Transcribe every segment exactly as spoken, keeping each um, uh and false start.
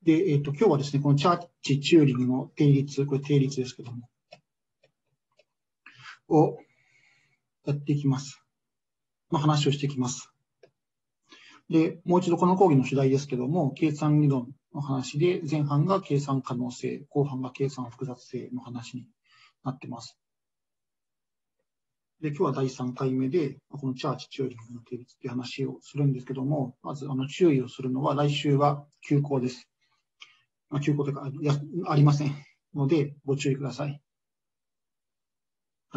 で、えっと、今日はですね、このチャーチ・チューリングの定律、これ定律ですけども、をやっていきます。まあ、話をしていきます。で、もう一度この講義の主題ですけども、計算理論の話で、前半が計算可能性、後半が計算複雑性の話になってます。で、今日はだいさんかいめで、このチャーチ・チューリングの定律っていう話をするんですけども、まずあの注意をするのは、来週は休講です。まあ、休講というか、やありませんので、ご注意ください。はい。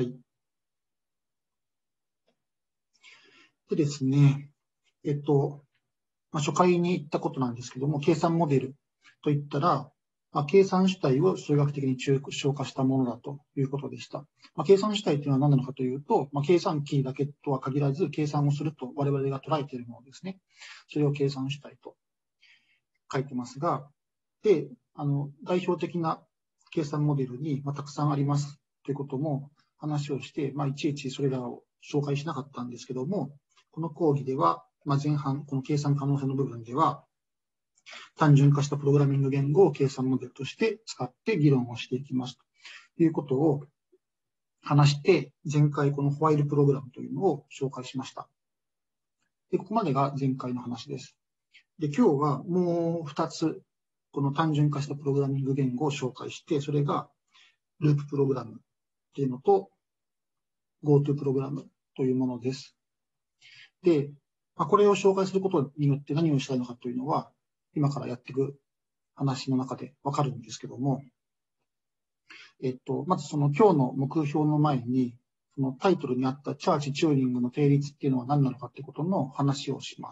でですね、えっと、まあ、初回に言ったことなんですけども、計算モデルといったら、まあ、計算主体を数学的に抽象化したものだということでした。まあ、計算主体というのは何なのかというと、まあ、計算機だけとは限らず、計算をすると我々が捉えているものですね。それを計算主体と書いてますが、で、あの、代表的な計算モデルに、まあ、たくさんありますということも話をして、まあ、いちいちそれらを紹介しなかったんですけども、この講義では、まあ、前半、この計算可能性の部分では、単純化したプログラミング言語を計算モデルとして使って議論をしていきますということを話して、前回このホワイルプログラムというのを紹介しました。で、ここまでが前回の話です。で、今日はもうふたつ、この単純化したプログラミング言語を紹介して、それがループプログラムっていうのと GoTo プログラムというものです。で、まあ、これを紹介することによって何をしたいのかというのは、今からやっていく話の中でわかるんですけども、えっと、まずその今日の目標の前に、そのタイトルにあったチャーチ・チューリングの定律っていうのは何なのかっていうことの話をします。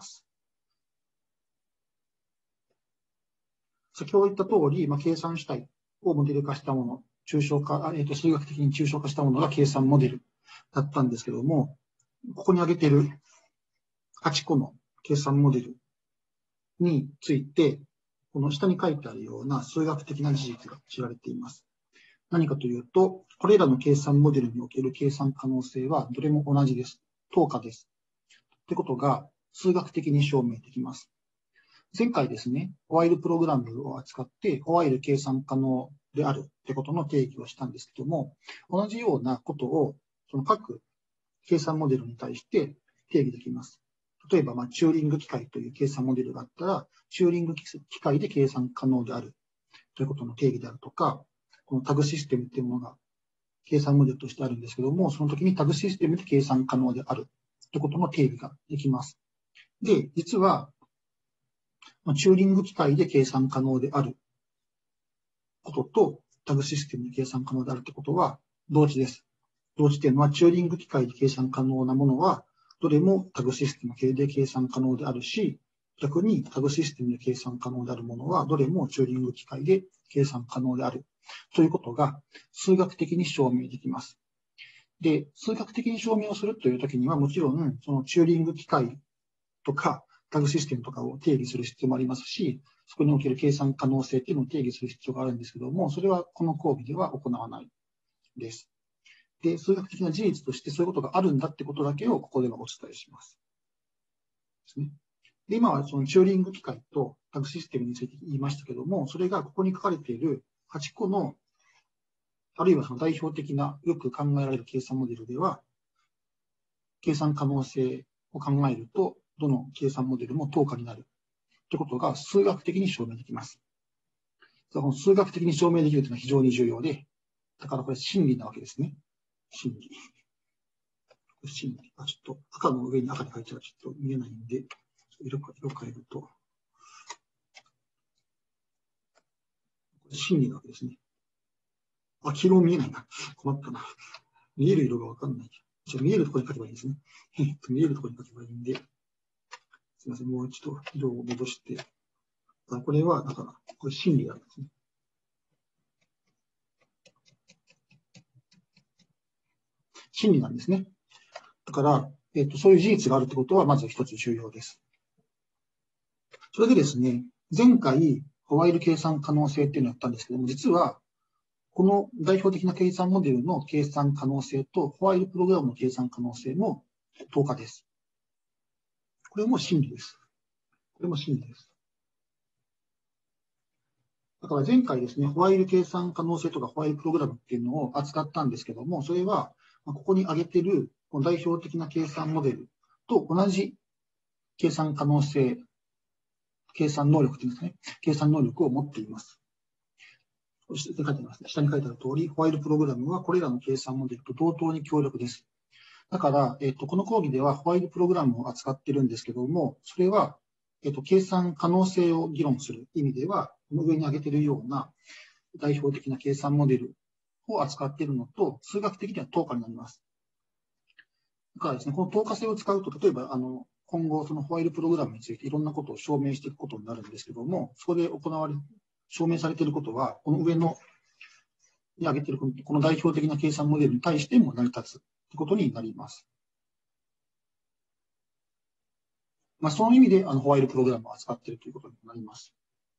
先ほど言った通り、まあ、計算主体をモデル化したもの、抽象化、えっと、数学的に抽象化したものが計算モデルだったんですけども、ここに挙げているはちこの計算モデルについて、この下に書いてあるような数学的な事実が知られています。何かというと、これらの計算モデルにおける計算可能性はどれも同じです。等価です。ということが数学的に証明できます。前回ですね、ホワイルプログラムを扱って、ホワイル計算可能であるということの定義をしたんですけども、同じようなことをその各計算モデルに対して定義できます。例えば、まあ、チューリング機械という計算モデルがあったら、チューリング機械で計算可能であるということの定義であるとか、このタグシステムっていうものが計算モデルとしてあるんですけども、その時にタグシステムで計算可能であるということの定義ができます。で、実は、チューリング機械で計算可能であることと、タグシステムで計算可能であるということは同時です。同時というのは、チューリング機械で計算可能なものは、どれもタグシステム系で計算可能であるし、逆にタグシステムで計算可能であるものは、どれもチューリング機械で計算可能であるということが数学的に証明できます。で、数学的に証明をするというときには、もちろん、そのチューリング機械とか、タグシステムとかを定義する必要もありますし、そこにおける計算可能性っていうのを定義する必要があるんですけども、それはこの講義では行わないです。で、数学的な事実としてそういうことがあるんだってことだけをここではお伝えします。ですね。で、今はそのチューリング機械とタグシステムについて言いましたけども、それがここに書かれているはちこの、あるいはその代表的なよく考えられる計算モデルでは、計算可能性を考えると、どの計算モデルも等価になるということが数学的に証明できます。この数学的に証明できるというのは非常に重要で、だからこれ真理なわけですね。真理。真理。あ、ちょっと赤の上に赤で書いてあるとちょっと見えないんで、色色変えると。これ真理なわけですね。あ、黄色見えないな。困ったな。見える色がわかんない。じゃ見えるところに書けばいいんですね。見えるところに書けばいいんで、すみません。もう一度色を戻して。これは、だから、これ真理なんですね。真理なんですね。だから、えっと、そういう事実があるってことは、まず一つ重要です。それでですね、前回、ホワイル計算可能性っていうのをやったんですけども、実は、この代表的な計算モデルの計算可能性と、ホワイルプログラムの計算可能性も等価です。これも真理です。これも真理です。 だから前回ですね、ホワイル計算可能性とかホワイルプログラムっていうのを扱ったんですけども、それは、ここに挙げている代表的な計算モデルと同じ計算可能性、計算能力というんですかね、計算能力を持っています。そして書いてますね。下に書いてある通り、ホワイルプログラムはこれらの計算モデルと同等に強力です。だから、えっと、この講義ではホワイルプログラムを扱っているんですけども、それは、えっと、計算可能性を議論する意味では、この上に挙げているような代表的な計算モデルを扱っているのと、数学的には等価になります。だからですね、この等価性を使うと、例えば、あの、今後、そのホワイルプログラムについていろんなことを証明していくことになるんですけども、そこで行われ、証明されていることは、この上のに挙げているこの代表的な計算モデルに対しても成り立つということになります。まあ、その意味であのホワイルプログラムを扱っているということになります。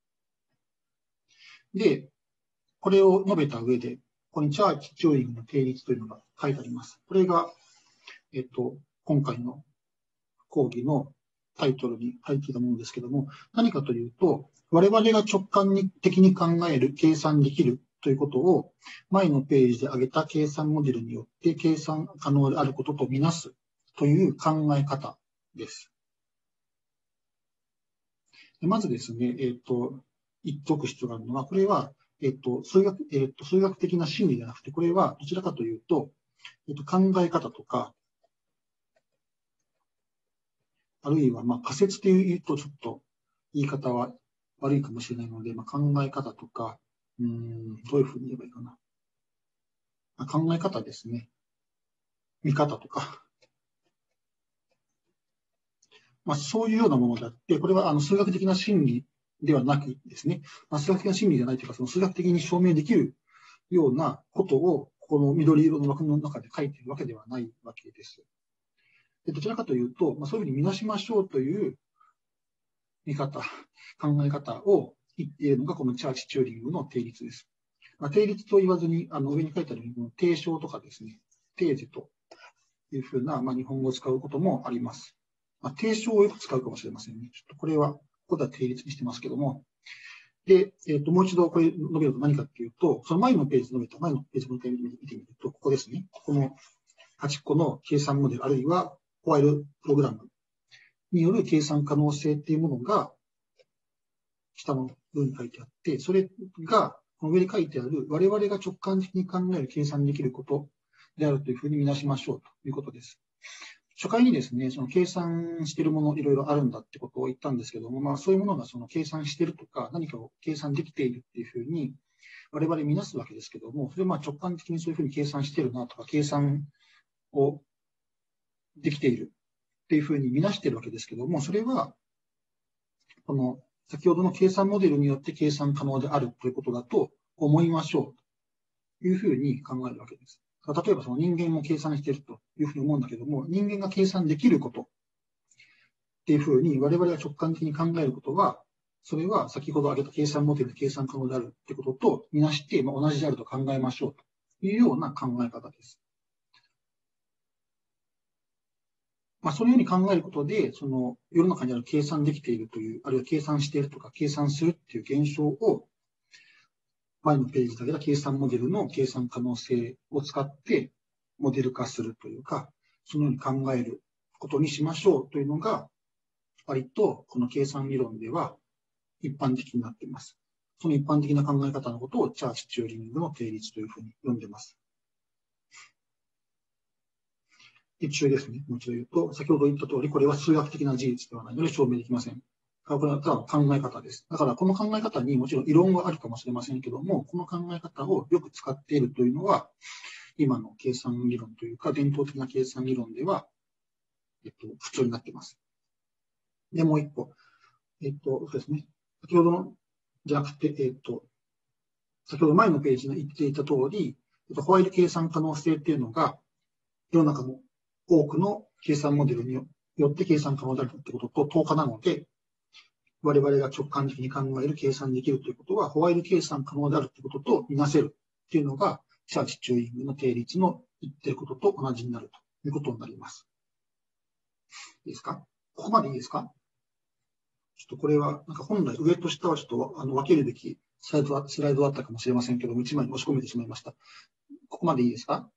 で、これを述べた上で、ここにチャーチ・チューリングの定律というのが書いてあります。これが、えっと、今回の講義のタイトルに入っていたものですけども、何かというと、我々が直感的に考える計算できるということを、前のページで挙げた計算モデルによって計算可能であることとみなすという考え方です。まずですね、えっと、言っておく必要があるのは、これは、えっと、数学、えっと、数学的な真理ではなくて、これはどちらかというと、えっと、考え方とか、あるいは、まあ、仮説というと、ちょっと言い方は悪いかもしれないので、まあ、考え方とか、うん、どういうふうに言えばいいかな。まあ、考え方ですね。見方とか。まあ、そういうようなものであって、これはあの数学的な真理ではなくですね、まあ、数学的な真理じゃないというか、その数学的に証明できるようなことを、この緑色の枠の中で書いているわけではないわけです。でどちらかというと、まあ、そういうふうに見なしましょうという見方、考え方を言っているのが、このチャーチ・チューリングの定律です。まあ、定律と言わずに、あの上に書いてあるように、定証とかですね、定時というふうな、まあ、日本語を使うこともあります。まあ、定証をよく使うかもしれませんね。ちょっとこれは、ここでは定律にしてますけども。で、えっと、もう一度これ述べると何かっていうと、その前のページ述べた、前のページのページ見てみると、ここですね。このはちこの計算モデル、あるいはホワイルプログラムによる計算可能性っていうものが、下の部分に書いてあって、それが、この上に書いてある、我々が直感的に考える計算できることであるというふうに見なしましょうということです。初回にですね、その計算しているものいろいろあるんだってことを言ったんですけども、まあそういうものがその計算しているとか、何かを計算できているっていうふうに我々見なすわけですけども、それはまあ直感的にそういうふうに計算しているなとか、計算をできているっていうふうに見なしているわけですけども、それは、この先ほどの計算モデルによって計算可能であるということだと思いましょうというふうに考えるわけです。例えばその人間も計算しているというふうに思うんだけども、人間が計算できることっていうふうに我々が直感的に考えることは、それは先ほど挙げた計算モデルで計算可能であるってこととみなして、まあ、同じであると考えましょうというような考え方です。まあ、そのように考えることで、その世の中にある計算できているという、あるいは計算しているとか計算するっていう現象を、前のページで挙げた計算モデルの計算可能性を使ってモデル化するというか、そのように考えることにしましょうというのが、割とこの計算理論では一般的になっています。その一般的な考え方のことをチャーチ・チューリングの定律というふうに呼んでいます。一応ですね、もう一度言うと、先ほど言った通り、これは数学的な事実ではないので証明できません。これはただの考え方です。だからこの考え方にもちろん異論はあるかもしれませんけども、この考え方をよく使っているというのは、今の計算理論というか、伝統的な計算理論では、えっと、普通になっています。で、もう一個。えっと、そうですね。先ほどの、じゃなくて、えっと、先ほど前のページに言っていた通り、えっと、ホワイル計算可能性っていうのが、世の中の多くの計算モデルによって計算可能であるということと等価なので、我々が直感的に考える計算できるということは、ホワイル計算可能であるということとみなせるというのが、チャーチ・チューリングの定律の言っていることと同じになるということになります。いいですか？ここまでいいですか？ちょっとこれは、なんか本来上と下はちょっとあの分けるべきスライドは、スライドだったかもしれませんけども、いちまいに押し込めてしまいました。ここまでいいですか？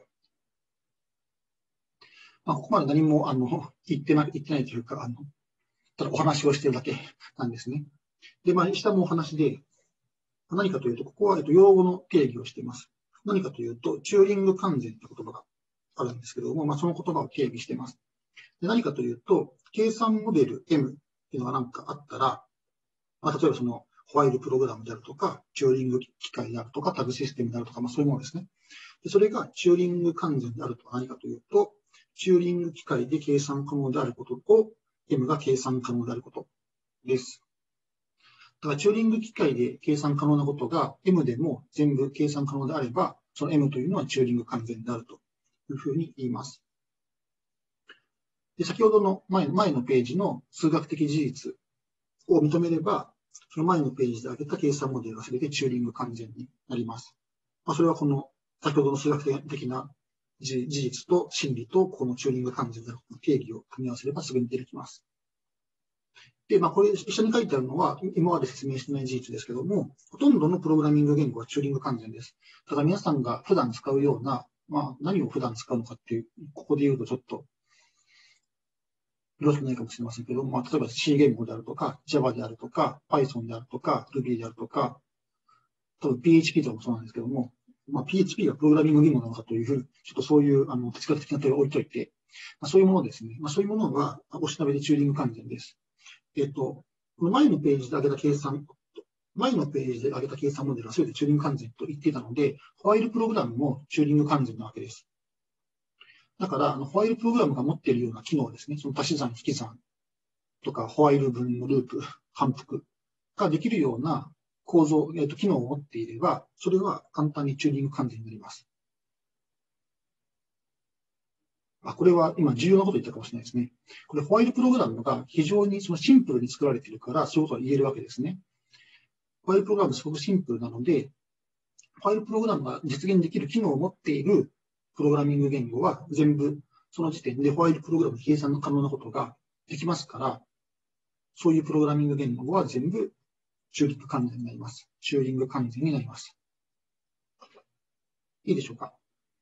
まあ、ここまで何も、あの、言ってない、言ってないというか、あの、ただお話をしているだけなんですね。で、まあ、下もお話で、何かというと、ここは、えっと、用語の定義をしています。何かというと、チューリング完全という言葉があるんですけども、まあ、その言葉を定義しています。で、何かというと、計算モデル M っていうのが何かあったら、まあ、例えばその、ホワイルプログラムであるとか、チューリング機械であるとか、タグシステムであるとか、まあ、そういうものですね。で、それがチューリング完全であるとは何かというと、チューリング機械で計算可能であることと、M が計算可能であることです。だから、チューリング機械で計算可能なことが M でも全部計算可能であれば、その M というのはチューリング完全であるというふうに言います。で、先ほどの前前のページの数学的事実を認めれば、その前のページで挙げた計算モデルが全てチューリング完全になります。まあ、それはこの先ほどの数学的な事実と真理とこのチューリング完全であることの定義を組み合わせればすぐに出てきます。で、まあ、これ一緒に書いてあるのは今まで説明してない事実ですけども、ほとんどのプログラミング言語はチューリング完全です。ただ皆さんが普段使うような、まあ、何を普段使うのかっていう、ここで言うとちょっとよろしくないかもしれませんけども、まあ、例えば C 言語であるとか、Java であるとか、Python であるとか、Ruby であるとか、多分 ピーエイチピー とかもそうなんですけども、まあ、ピーエイチピー がプログラミング言語なのかというふうに、ちょっとそういうあの哲学的な問いを置いといて、まあ、そういうものですね。まあ、そういうものは、おしなべでチューリング完全です。えっと、この前のページで挙げた計算、前のページで挙げた計算モデルは全てチューリング完全と言っていたので、ホワイルプログラムもチューリング完全なわけです。だから、あのホワイルプログラムが持っているような機能ですね、その足し算、引き算とか、ホワイル分のループ、反復ができるような構造、えっと、機能を持っていれば、それは簡単にチューリング完全になります。あ、これは今重要なこと言ったかもしれないですね。これ、ホワイルプログラムが非常にそのシンプルに作られているから、そういうことが言えるわけですね。ホワイルプログラムすごくシンプルなので、ホワイルプログラムが実現できる機能を持っているプログラミング言語は全部その時点でホワイルプログラムで計算可能なことができますから、そういうプログラミング言語は全部チューリング完全になります。チューリング完全になります。いいでしょうか。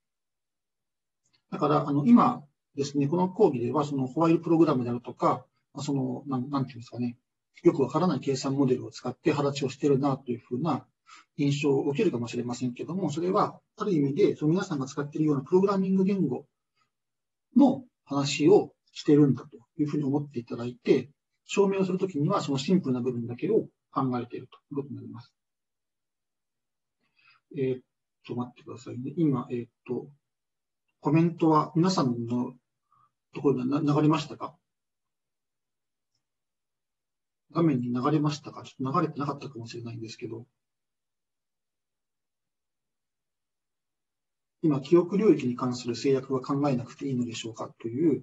だから、あの、今ですね、この講義では、そのホワイルプログラムであるとか、その、なん、なんていうんですかね、よくわからない計算モデルを使って話をしているなというふうな印象を受けるかもしれませんけども、それは、ある意味で、その皆さんが使っているようなプログラミング言語の話をしているんだというふうに思っていただいて、証明をするときには、そのシンプルな部分だけを考えているということになります。えー、っと、待ってくださいね。今、えー、っと、コメントは皆さんのところに流れましたか？画面に流れましたか？ちょっと流れてなかったかもしれないんですけど、今、記憶領域に関する制約は考えなくていいのでしょうかという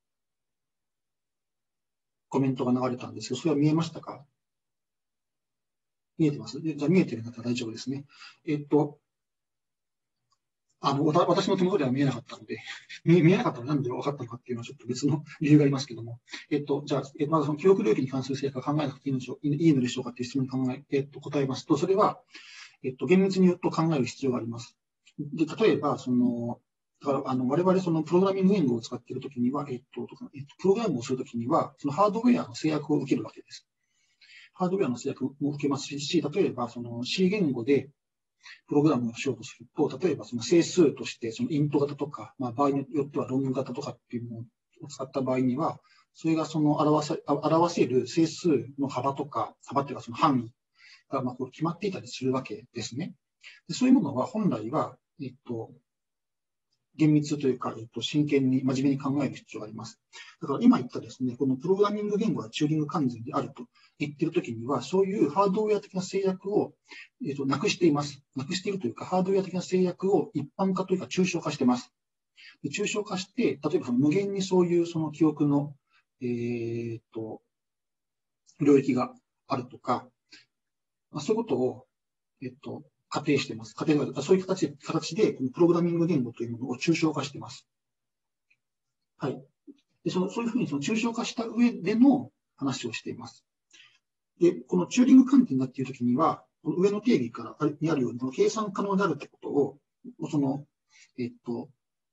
コメントが流れたんですけど、それは見えましたか？見えてます？じゃあ見えてるんだったら大丈夫ですね。えっと、あの、私の手元では見えなかったので、見えなかったら何で分かったのかっていうのはちょっと別の理由がありますけども、えっと、じゃあ、えまずその記憶領域に関する制約は考えなくていいのでしょういいのでしょうかっていう質問に考え、えっと、答えますと、それは、えっと、厳密に言うと考える必要があります。で、例えば、その、だから、あの、我々、その、プログラミング言語を使っているときには、えっと、えっと、プログラムをするときには、そのハードウェアの制約を受けるわけです。ハードウェアの制約も受けますし、例えば、その C 言語でプログラムをしようとすると、例えば、その整数として、そのイント型とか、まあ、場合によってはロング型とかっていうものを使った場合には、それがその表せ、表せる整数の幅とか、幅っていうかその範囲が、まあ、こう決まっていたりするわけですね。でそういうものは本来は、えっと、厳密というか、えっと、真剣に真面目に考える必要があります。だから今言ったですね、このプログラミング言語がチューリング完全であると言っているときには、そういうハードウェア的な制約を、えっと、なくしています。なくしているというか、ハードウェア的な制約を一般化というか抽象化しています。で抽象化して、例えばその無限にそういうその記憶の、えー、っと、領域があるとか、まあ、そういうことを、えっと、仮定しています。仮定が、そういう形で、形で、プログラミング言語というものを抽象化しています。はい。で、その、そういうふうにその抽象化した上での話をしています。で、このチューリング関係になっているときには、 この上の定義からにあるように、この計算可能であるってことを、その、えっと、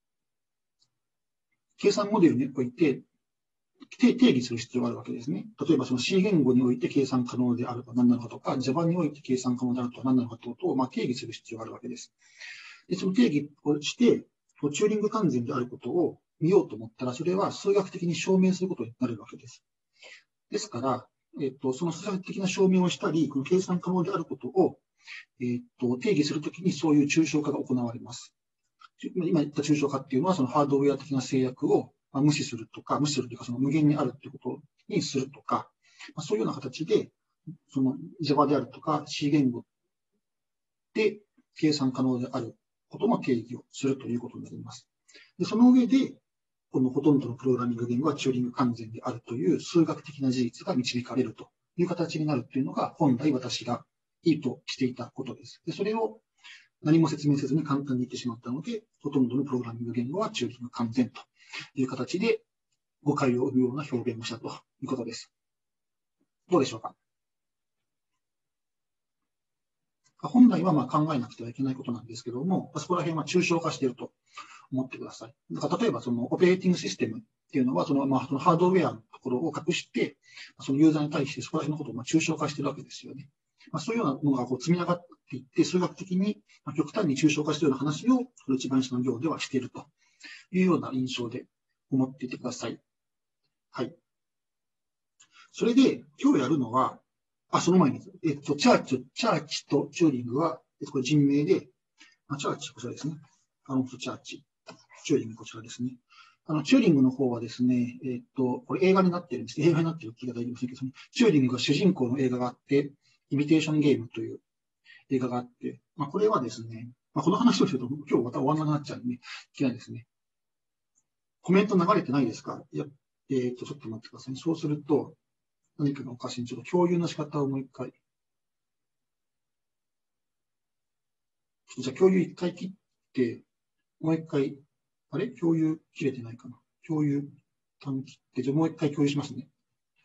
計算モデルにおいて定義する必要があるわけですね。例えばその C 言語において計算可能であるとは何なのかとか、Java において計算可能であるとは何なのかということを、まあ、定義する必要があるわけです。で、その定義をして、チューリング完全であることを見ようと思ったら、それは数学的に証明することになるわけです。ですから、えっと、その数学的な証明をしたり、この計算可能であることを、えっと、定義するときにそういう抽象化が行われます。今言った抽象化っていうのは、そのハードウェア的な制約を無視するとか、無視するというか、その無限にあるということにするとか、そういうような形で、その Java であるとか C 言語で計算可能であることの定義をするということになります。で、その上で、このほとんどのプログラミング言語はチューリング完全であるという数学的な事実が導かれるという形になるというのが、本来私がいいとしていたことです。で、それを何も説明せずに簡単に言ってしまったので、ほとんどのプログラミング言語はチューリング完全という形で誤解を生むような表現をしたということです。どうでしょうか。本来はまあ考えなくてはいけないことなんですけども、そこら辺は抽象化していると思ってください。だから例えばそのオペレーティングシステムっていうのはそのまあそのハードウェアのところを隠して、そのユーザーに対してそこら辺のことをまあ抽象化しているわけですよね。まあ、そういうようなものがこう積み上がっていって、数学的に極端に抽象化したような話を、この一番下の行ではしているというような印象で思っていてください。はい。それで、今日やるのは、あ、その前に、えっと、チャーチ、チャーチとチューリングは、これ人名で、あチャーチ、こちらですね。アロンソ・チャーチ。チューリング、こちらですね。あの、チューリングの方はですね、えっと、これ映画になってるんです。映画になってる気が大丈夫ですけど、チューリングが主人公の映画があって、イミテーションゲームという映画があって、まあ、これはですね、まあ、この話をすると今日また終わらなくなっちゃうんで、いけないですね。コメント流れてないですか？いや、えっと、ちょっと待ってくださいね。そうすると、何かがおかしい。ちょっと共有の仕方をもう一回。じゃあ共有一回切って、もう一回、あれ共有切れてないかな。共有一旦切って、じゃあもう一回共有しますね。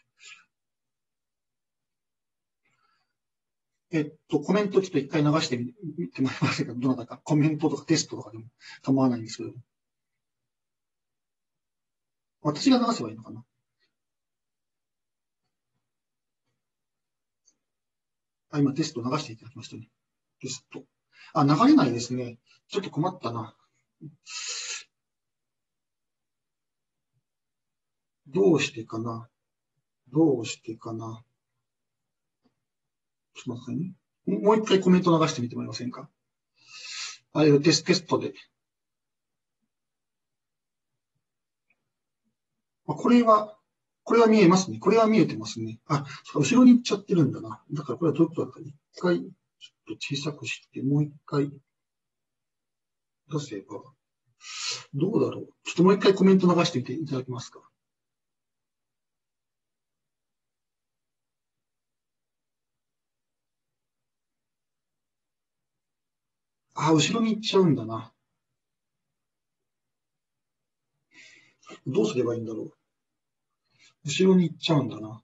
えっと、コメントちょっと一回流してみてもらえませんか？どなたか。コメントとかテストとかでも構わないんですけど。私が流せばいいのかな？あ、今テスト流していただきましたね。テスト。あ、流れないですね。ちょっと困ったな。どうしてかな？どうしてかな？ちょっと待ってくださいね。もう一回コメント流してみてもらえませんか？あれ、テステストで。これは、これは見えますね。これは見えてますね。あ、後ろに行っちゃってるんだな。だからこれはどういうことだか、一回、ちょっと小さくして、もう一回出せば、どうだろう。ちょっともう一回コメント流してみていただけますか。あ、後ろに行っちゃうんだな。どうすればいいんだろう。後ろに行っちゃうんだな。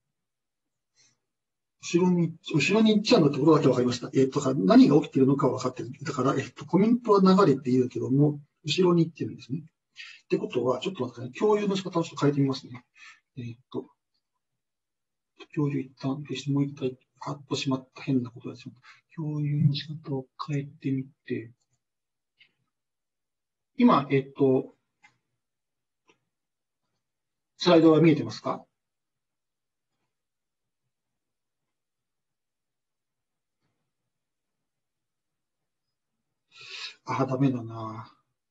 後ろに、後ろに行っちゃうんだってことだけ分かりました。えっと、何が起きているのかは分かってる。だから、えっと、コメントは流れているけども、後ろに行ってるんですね。ってことは、ちょっと待ってください。共有の仕方をちょっと変えてみますね。えっと、共有一旦消して、もう一回、ハッとしまった変なことですよ。共有の仕方を変えてみて、今、えっと、スライドは見えてますか？あ、ダメだな。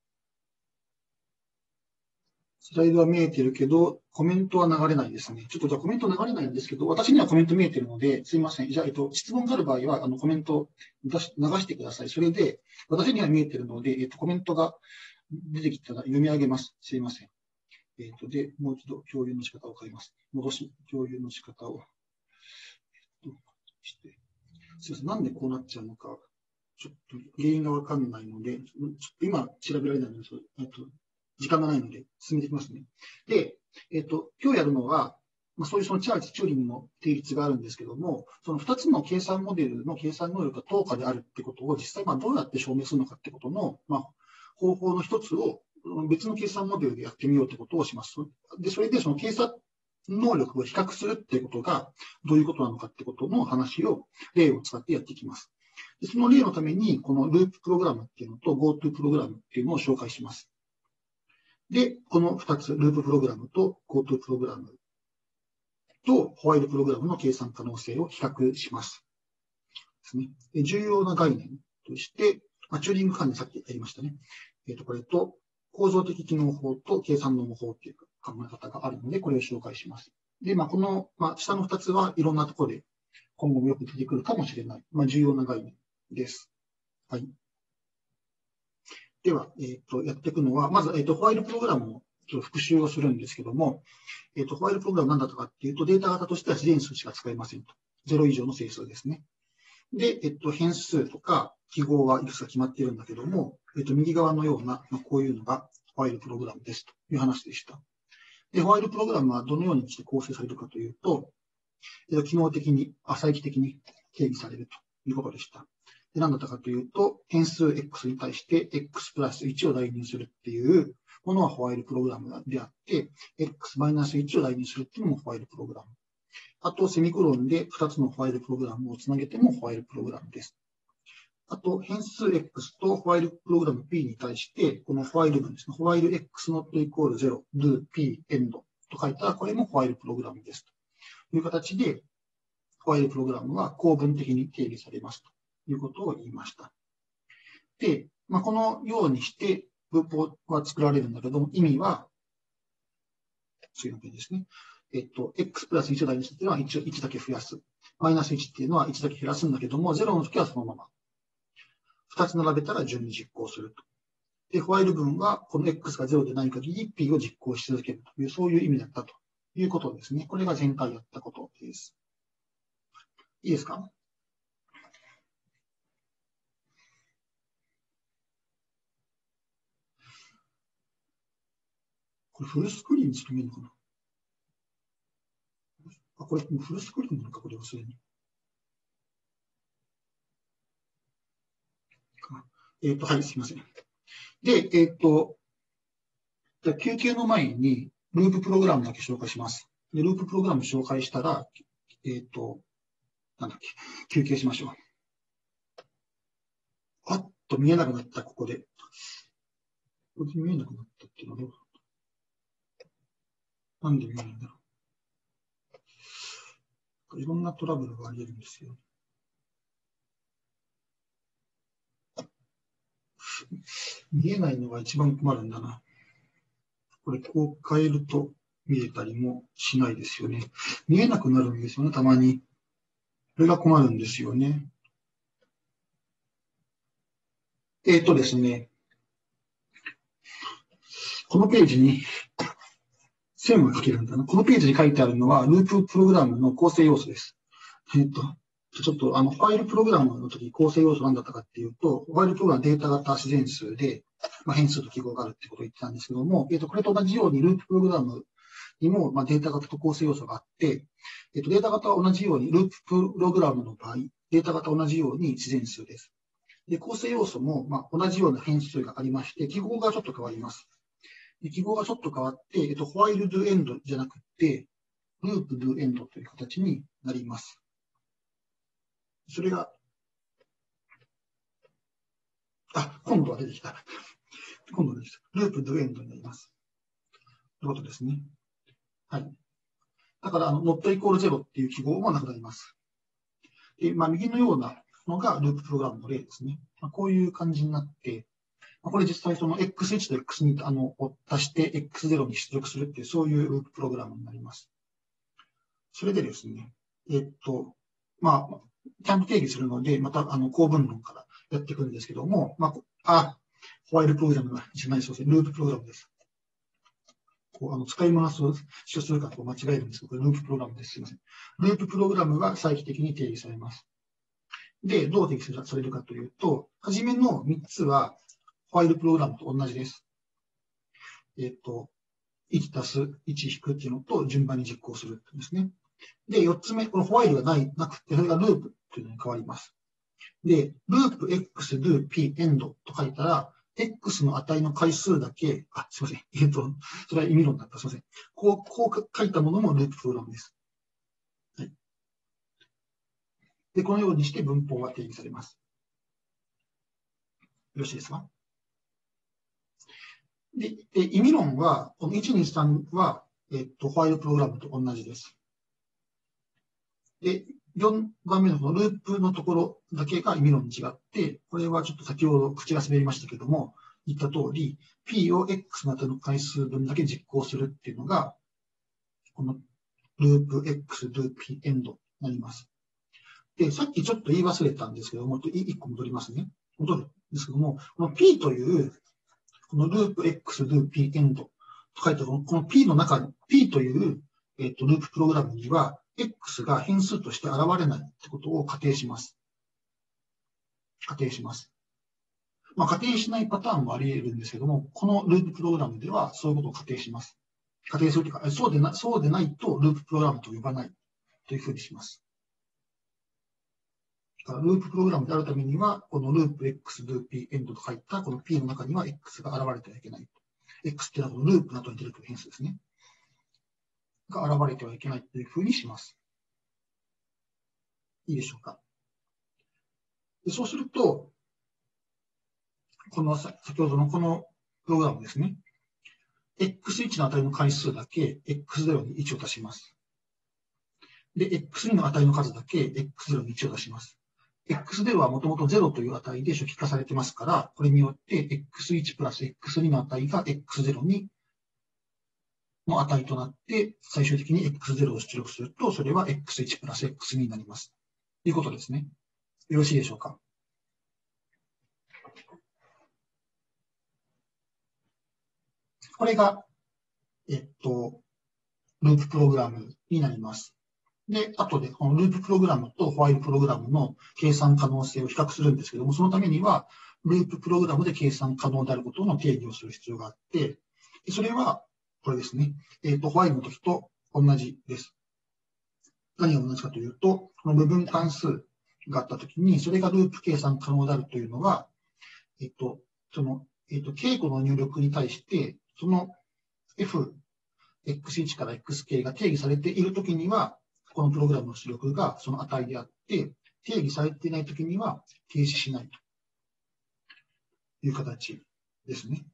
スライドは見えてるけど、コメントは流れないですね。ちょっとじゃあコメント流れないんですけど、私にはコメント見えてるので、すいません。じゃあ、えっと、質問がある場合は、あの、コメント出し流してください。それで、私には見えてるので、えっと、コメントが出てきたら読み上げます。すいません。えっと、で、もう一度共有の仕方を変えます。戻し、共有の仕方を、えっと、して。すいません。なんでこうなっちゃうのか、ちょっと原因がわかんないので、ちょっと今調べられないので、えっと、時間がないので進めていきますね。で、えっと、今日やるのは、 まあ、そういうそのチャールズ・チューリングの定律があるんですけども、そのふたつの計算モデルの計算能力が等価であるってことを実際まあどうやって証明するのかってことの、まあ、方法の一つを別の計算モデルでやってみようってことをします。で、それでその計算能力を比較するっていうことがどういうことなのかってことの話を例を使ってやっていきます。でその例のためにこのループプログラムっていうのと GoTo プログラムっていうのを紹介します。で、このふたつ、ループプログラムと GoTo プログラムとホワイルプログラムの計算可能性を比較します。ですね、重要な概念として、まあ、チューリング関連さっき言いましたね。えっと、これと構造的機能法と計算の模倣っていう考え方があるので、これを紹介します。で、まあ、この、まあ、下のふたつはいろんなところで今後もよく出てくるかもしれない、まあ、重要な概念です。はい。では、えっと、やっていくのは、まず、えっと、ホワイルプログラムをちょっと復習をするんですけども、えっと、ホワイルプログラム何だったかっていうと、データ型としては自然数しか使えませんと。ゼロ以上の整数ですね。で、えっと、変数とか記号はいくつか決まっているんだけども、えっと、右側のような、まあ、こういうのがホワイルプログラムですという話でした。で、ホワイルプログラムはどのようにして構成されるかというと、えっと、機能的に、浅域的に定義されるということでした。で、何だったかというと、変数 X に対して X プラスいちを代入するっていうものはホワイルプログラムであって、X マイナスいちを代入するっていうのもホワイルプログラム。あと、セミコロンでふたつのホワイルプログラムをつなげてもホワイルプログラムです。あと、変数 X とホワイルプログラム P に対して、このホワイル文ですね。ホワイル X ノットイコールゼロ、do, P, end と書いたら、これもホワイルプログラムです。という形で、ホワイルプログラムは構文的に定義されますということを言いました。で、まあ、このようにしてループは作られるんだけども、意味は、次のページですね。えっと、X プラスいちを代入するというのは 1, いちだけ増やす。マイナスいちっていうのはいちだけ減らすんだけども、ゼロの時はそのまま。ふたつ並べたら順に実行すると。で、ホワイル文は、この X がゼロでない限り P を実行し続けるという、そういう意味だったということですね。これが前回やったことです。いいですか？これフルスクリーンにしてみるのかな？あ、これもうフルスクリーンなのか、これはすでに。えっと、はい、すいません。で、えっと、休憩の前に、ループプログラムだけ紹介します。で、ループプログラム紹介したら、えっと、なんだっけ、休憩しましょう。あっと見えなくなった、ここで。これで見えなくなったっていうのはどうだ？なんで見えないんだろう。いろんなトラブルがあり得るんですよ。見えないのが一番困るんだな。これ、こう変えると見えたりもしないですよね。見えなくなるんですよね、たまに。これが困るんですよね。えっとですね、このページに線をかけるんだな。このページに書いてあるのは、ループプログラムの構成要素です。えっと、ちょっとあの、ファイルプログラムの時構成要素何だったかっていうと、ファイルプログラムはデータ型自然数で、まあ、変数と記号があるってことを言ってたんですけども、えっと、これと同じようにループプログラムにも、まあ、データ型と構成要素があって、えっと、データ型は同じように、ループプログラムの場合、データ型は同じように自然数です。で、構成要素も、まあ、同じような変数がありまして、記号がちょっと変わります。で記号がちょっと変わって、えっと、ホワイルドエンドじゃなくて、ループドゥエンドという形になります。それが、あ、今度は出てきた。今度は出てきた。ループドゥエンドになります。ということですね。はい。だから、あの、not イコールゼロっていう記号もなくなります。で、まあ、右のようなのがループプログラムの例ですね。まあ、こういう感じになって、これ実際その エックスワン と エックスツー あのを足して エックスゼロ に出力するっていう、そういうループプログラムになります。それでですね、えっと、まあ、ちゃんと定義するので、また、あの、構文論からやっていくんですけども、まあ、あ、ホワイルプログラムがじゃないそうですね、ループプログラムです。こうあの使い回すを使用するかと間違えるんですけど、これループプログラムです。すみません。ループプログラムが再帰的に定義されます。で、どう定義されるかというと、はじめのみっつは、ホワイルプログラムと同じです。えっと、 いちたすいち引くっていうのと順番に実行するっていうんですね。で、よっつめ、このホワイルがない、なくて、それがループというのに変わります。で、ループ x, do, p, end と書いたら、x の値の回数だけ、あ、すいません。えっと、それは意味論だった。すいません。こう、こう書いたものもループプログラムです。はい。で、このようにして文法は定義されます。よろしいですか？で、意味論は、このいち、に、さんは、えっと、ホワイルプログラムと同じです。で、よんばんめのこのループのところだけが意味論に違って、これはちょっと先ほど口が滑りましたけども、言った通り、P を X の値の回数分だけ実行するっていうのが、このループ X, do, P, end になります。で、さっきちょっと言い忘れたんですけども、いっこ戻りますね。戻るんですけども、この P という、このループ X, do, P, end と書いてある、この P の中に、P という、えっと、ループプログラムには、X が変数として現れないってことを仮定します。仮定します。まあ、仮定しないパターンもあり得るんですけども、このループプログラムではそういうことを仮定します。仮定するというか、そうでな、そうでないとループプログラムと呼ばないというふうにします。ループプログラムであるためには、このループ X, do, P, end と書いたこの P の中には X が現れてはいけない。X っていうのはこのループの後に出てくる変数ですね。が現れてはいけないというふうにします。いいでしょうか。でそうすると、この先ほどのこのプログラムですね。エックスいち の値の回数だけ エックスゼロ にいちを足します。で、エックスに の値の数だけ エックスゼロ にいちを出します。エックスゼロ はもともとゼロという値で初期化されてますから、これによって エックスいち プラス エックスに の値が エックスゼロ にの値となって、最終的に エックスゼロ を出力すると、それは エックスいち プラス エックスに になります。ということですね。よろしいでしょうか。これが、えっと、ループプログラムになります。で、後でこのループプログラムとホワイルプログラムの計算可能性を比較するんですけども、そのためには、ループプログラムで計算可能であることの定義をする必要があって、それは、これですね。えっと、ホワイルの時と同じです。何が同じかというと、この部分関数があった時に、それがループ計算可能であるというのは、えっと、その、えっと、稽古の入力に対して、その F、エックスいち から エックスケー が定義されているときには、このプログラムの出力がその値であって、定義されていないときには停止しないという形ですね。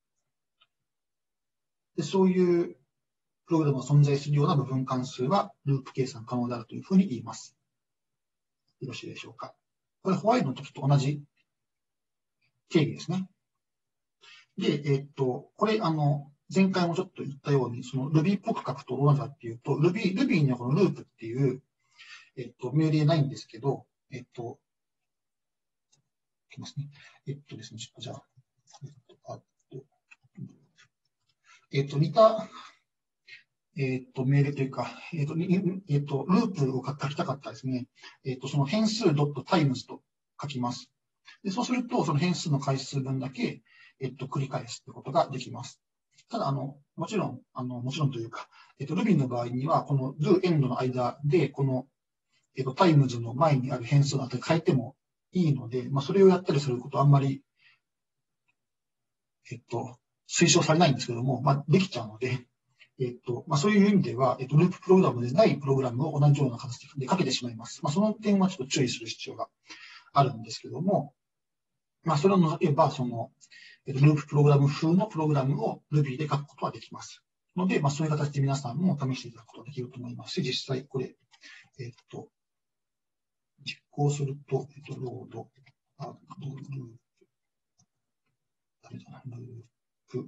で、そういうプログラムが存在するような部分関数はループ計算可能であるというふうに言います。よろしいでしょうか。これ、ホワイトの時と同じ定義ですね。で、えっと、これ、あの、前回もちょっと言ったように、その Ruby っぽく書くとどうなるかっていうと、Ruby、Ruby にはこのループっていう、えっと、命令ないんですけど、えっと、いきますね。えっとですね、ちょっとじゃあ、えっと、あとえっと、似た、えっと、命令というか、えっと、えっと、ループを書きたかったですね。えっと、その変数 .times と書きます。で、そうすると、その変数の回数分だけ、えっと、繰り返すということができます。ただ、あの、もちろん、あの、もちろんというか、えっと、Ruby の場合には、この do end の間で、この、えっと、times の前にある変数の値変えてもいいので、まあ、それをやったりすることはあんまり、えっと、推奨されないんですけども、まあ、できちゃうので、えっと、まあ、そういう意味では、えっと、ループプログラムでないプログラムを同じような形でかけてしまいます。まあ、その点はちょっと注意する必要があるんですけども、まあ、それを除けば、その、えっと、ループプログラム風のプログラムを Ruby で書くことはできます。ので、まあ、そういう形で皆さんも試していただくことができると思いますし、実際これ、えっと、実行すると、えっと、ロード、アッド、ループ、ダメだな、ループ、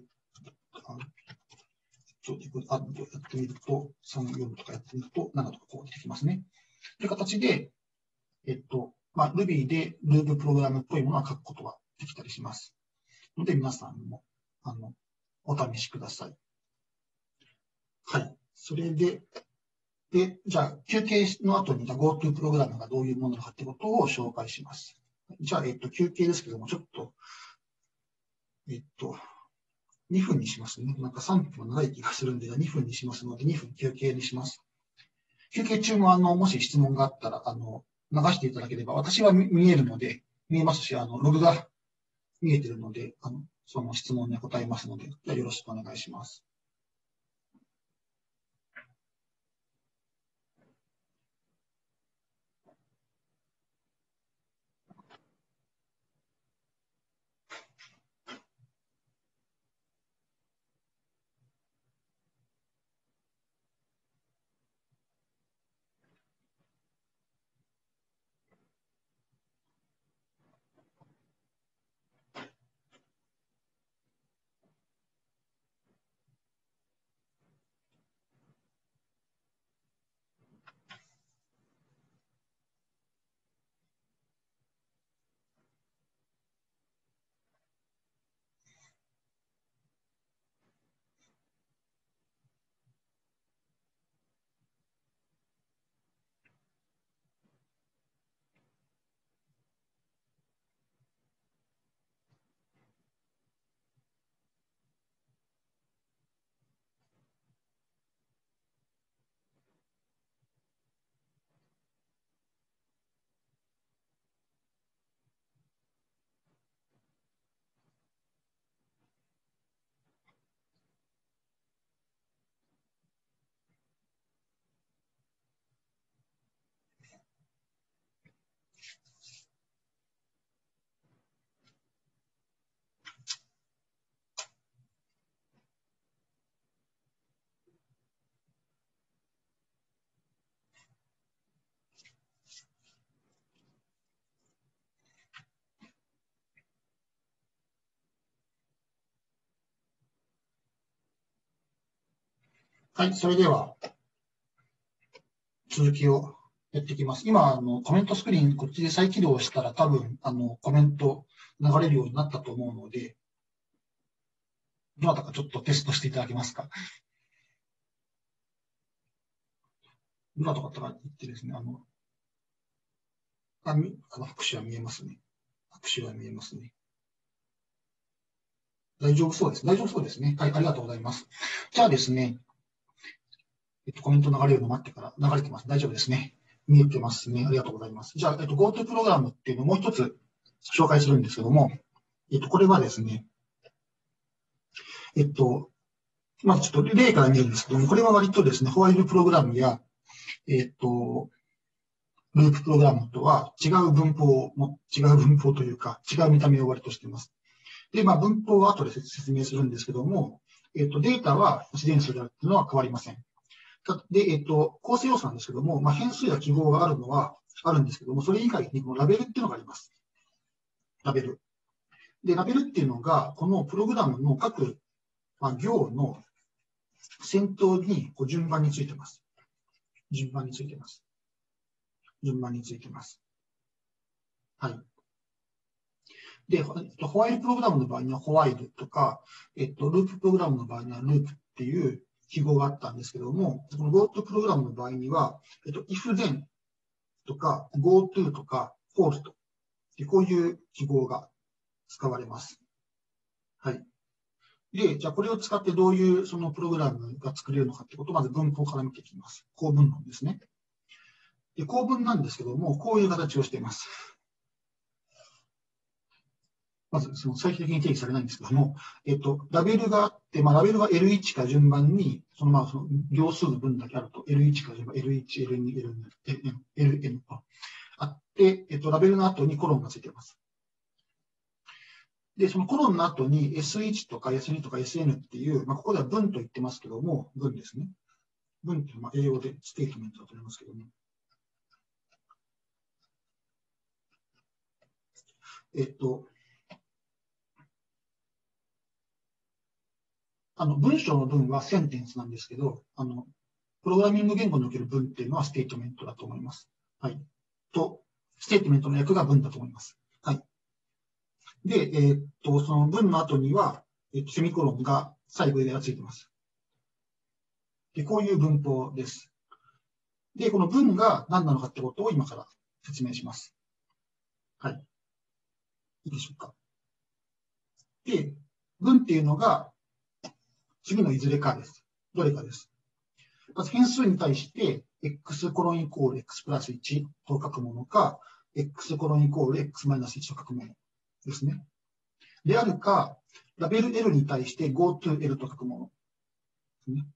ちょっとアッドやってみると、さん、よんとかやってみると、ななとかこう出てきますね。という形で、えっと、まあ、Ruby でループプログラムっぽいものは書くことができたりします。ので、皆さんも、あの、お試しください。はい。それで、で、じゃあ、休憩の後に、じゃあ GoTo プログラムがどういうものかってことを紹介します。じゃあ、えっと、休憩ですけども、ちょっと、えっと、 にふんにしますね。なんかさんぷんは長い気がするんで、にふんにしますので、にふん休憩にします。休憩中も、あの、もし質問があったら、あの、流していただければ、私は見えるので、見えますし、あの、ログが見えているので、あの、その質問に答えますので、よろしくお願いします。はい、それでは、続きをやっていきます。今、あの、コメントスクリーン、こっちで再起動したら多分、あの、コメント流れるようになったと思うので、どなたかちょっとテストしていただけますか。どなたか言ってですね、あの、ああの拍手は見えますね。拍手は見えますね。大丈夫そうです。大丈夫そうですね。はい、ありがとうございます。じゃあですね、えっと、コメント流れるの待ってから流れてます。大丈夫ですね。見えてますね。ありがとうございます。じゃあ、えっと、GoTo プログラムっていうのをもう一つ紹介するんですけども、えっと、これはですね、えっと、まずちょっと例から見るんですけども、これは割とですね、ホワイルプログラムや、えっと、ループプログラムとは違う文法も、違う文法というか、違う見た目を割としています。で、まあ、文法は後で説明するんですけども、えっと、データは自然数であるというのは変わりません。で、えっと、構成要素なんですけども、まあ、変数や記号があるのはあるんですけども、それ以外にこのラベルっていうのがあります。ラベル。で、ラベルっていうのが、このプログラムの各、まあ、行の先頭にこう順番についてます。順番についてます。順番についてます。はい。で、ホワイルプログラムの場合にはホワイルとか、えっと、ループプログラムの場合にはループっていう記号があったんですけども、この GoTo プログラムの場合には、えっと、if then とか GoTo とか false と、こういう記号が使われます。はい。で、じゃあこれを使ってどういうそのプログラムが作れるのかってことをまず文法から見ていきます。構文論ですね。で、構文なんですけども、こういう形をしています。まず、その最終的に定義されないんですけども、えっと、ラベルがあって、まあ、ラベルが エルワン から順番に、そのまあ、その行数の分だけあると、エルワン から順番、エルワン、エルツー、エルスリー、エルエヌ とあって、えっと、ラベルの後にコロンがついています。で、そのコロンの後に エスワン とか エスツー とか エスエヌ っていう、まあ、ここでは文と言ってますけども、文ですね。文っていうのは英語でステートメントだと思いますけども。えっと、あの、文章の文はセンテンスなんですけど、あの、プログラミング言語における文っていうのはステートメントだと思います。はい。と、ステートメントの訳が文だと思います。はい。で、えーっと、その文の後には、えーっと、セミコロンが最後でがついています。で、こういう文法です。で、この文が何なのかってことを今から説明します。はい。いいでしょうか。で、文っていうのが、 次のいずれかです。どれかです。まず変数に対して、x コロンイコール x プラスいちと書くものか、x コロンイコール x マイナスいちと書くものですね。であるか、ラベル L に対して goToL と書くものですね。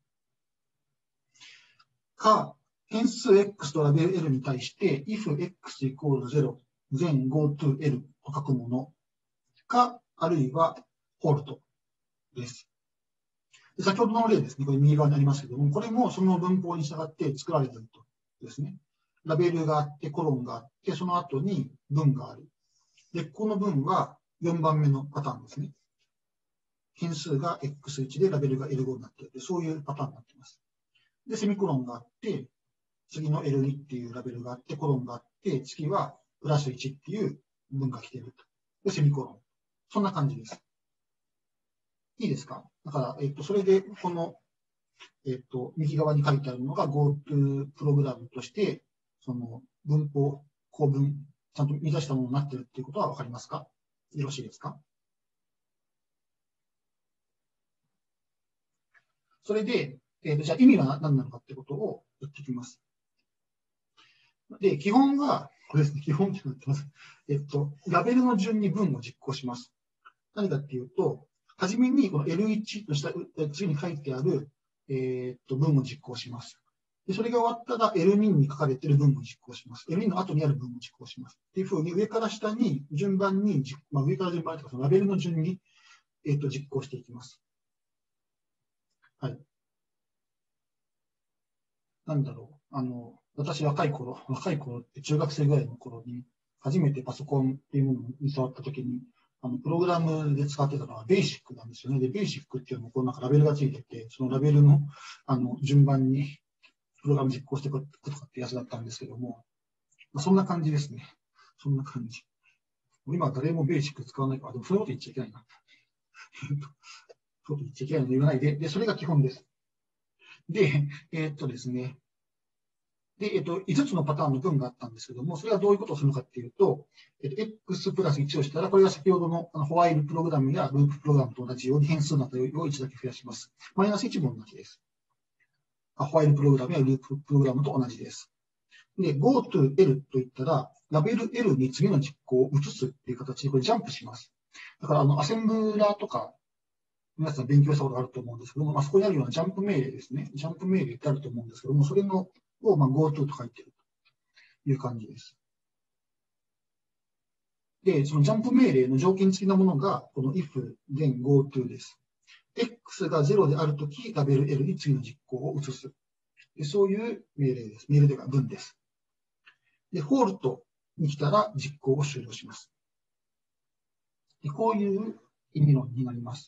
か、変数 x とラベル L に対して if x イコールゼロ then goToL と書くものか、あるいは hold です。で先ほどの例ですね、これ右側にありますけども、これもその文法に従って作られているとですね。ラベルがあって、コロンがあって、その後に文がある。で、この文はよんばんめのパターンですね。変数が エックスワン でラベルが エルファイブ になっている。そういうパターンになっています。で、セミコロンがあって、次の エルツー っていうラベルがあって、コロンがあって、次はプラスいちっていう文が来ていると。で、セミコロン。そんな感じです。いいですか？だから、えっと、それで、この、えっと、右側に書いてあるのが GoTo プログラムとして、その文法、構文、ちゃんと満たしたものになっているっていうことはわかりますか？よろしいですか？それで、えっと、じゃあ意味は何なのかってことを言ってきます。で、基本は、これですね、基本ってなってます。えっと、ラベルの順に文を実行します。何かっていうと、はじめにこの エルワン の下、次に書いてある、えー、っと文を実行します。で、それが終わったら エルツー に書かれている文を実行します。エルツー の後にある文を実行します。っていうふうに上から下に順番に、まあ、上から順番とかそのラベルの順に、えー、っと実行していきます。はい。なんだろう。あの、私若い頃、若い頃って中学生ぐらいの頃に、初めてパソコンっていうものに触ったときに、あの、プログラムで使ってたのはベーシックなんですよね。で、ベーシックっていうのも、こうなんかラベルがついてて、そのラベルの、あの、順番にプログラム実行していくとかってやつだったんですけども、まあ、そんな感じですね。そんな感じ。今は誰もベーシック使わないから、でもそういうこと言っちゃいけないな。そういうこと言っちゃいけないので言わないで、で、それが基本です。で、えー、っとですね。で、えっと、いつつのパターンの文があったんですけども、それはどういうことをするのかっていうと、えっと、x プラスいちをしたら、これは先ほどのあのホワイルプログラムやループプログラムと同じように変数の値をいちだけ増やします。マイナスいちも同じです。ホワイルプログラムやループプログラムと同じです。で、goToL といったら、ラベル L に次の実行を移すっていう形で、これジャンプします。だから、あの、アセンブラーとか、皆さん勉強したことあると思うんですけども、まあ、そこにあるようなジャンプ命令ですね。ジャンプ命令ってあると思うんですけども、それのを、まあ、GoTo と書いているという感じです。で、そのジャンプ命令の条件付きのものが、この if, then, goTo です。x がゼロであるとき、ラベル L に次の実行を移す。でそういう命令です。命令というか文です。で、hold に来たら実行を終了します。でこういう意味論になります。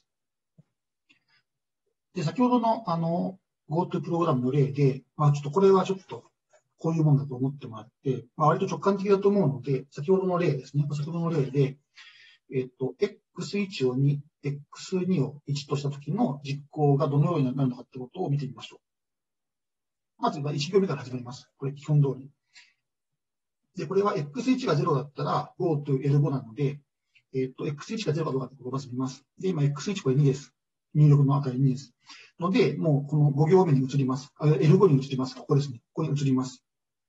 で、先ほどのあの GoTo プログラムの例で、まあちょっとこれはちょっとこういうもんだと思ってもらって、まあ割と直感的だと思うので、先ほどの例ですね。先ほどの例で、えっと、エックスワン をに、エックスツー をいちとしたときの実行がどのようになるのかってことを見てみましょう。まずはいち行目から始まります。これ基本通り。で、これは エックスワン がゼロだったら GoTo エルファイブ なので、えっと、エックスワン がゼロかどうかってことをまず見ます。で、今 エックスワン これにです。入力の値にです。ので、もうこのご行目に移ります。エルファイブ に移ります。ここですね。ここに移ります。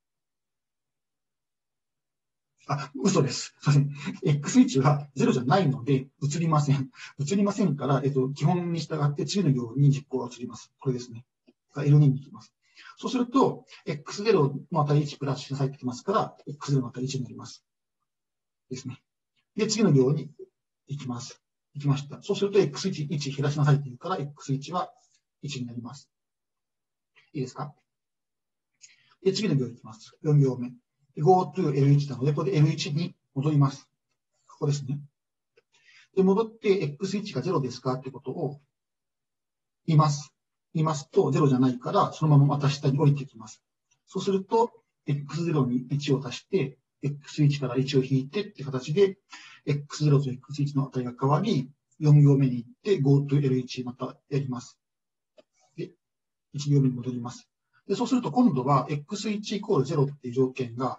あ、嘘です。すみません。エックスワン はゼロじゃないので、移りません。移りませんから、えっと、基本に従って次の行に実行が移ります。これですね。エルツー に行きます。そうすると、エックスゼロ の値いちプラスしなさいってきますから、エックスゼロ の値いちになります。ですね。で、次の行に行きます。行きました。そうすると、エックスワン、いち減らしなさいって言うから、エックスワン はいちになります。いいですか？で、次の行に行きます。よん行目。GoTo エルワン なので、ここで エルワン に戻ります。ここですね。で、戻って エックスワン がゼロですかってことを言います。言いますと、ゼロじゃないから、そのまままた下に降りていきます。そうすると、エックスゼロ にいちを足して、エックスワン からいちを引いてって形で、エックスゼロ と エックスワン の値が変わり、よん行目に行って GoTo エルワン またやります。で、いち行目に戻ります。で、そうすると今度は エックスワン イコールゼロっていう条件が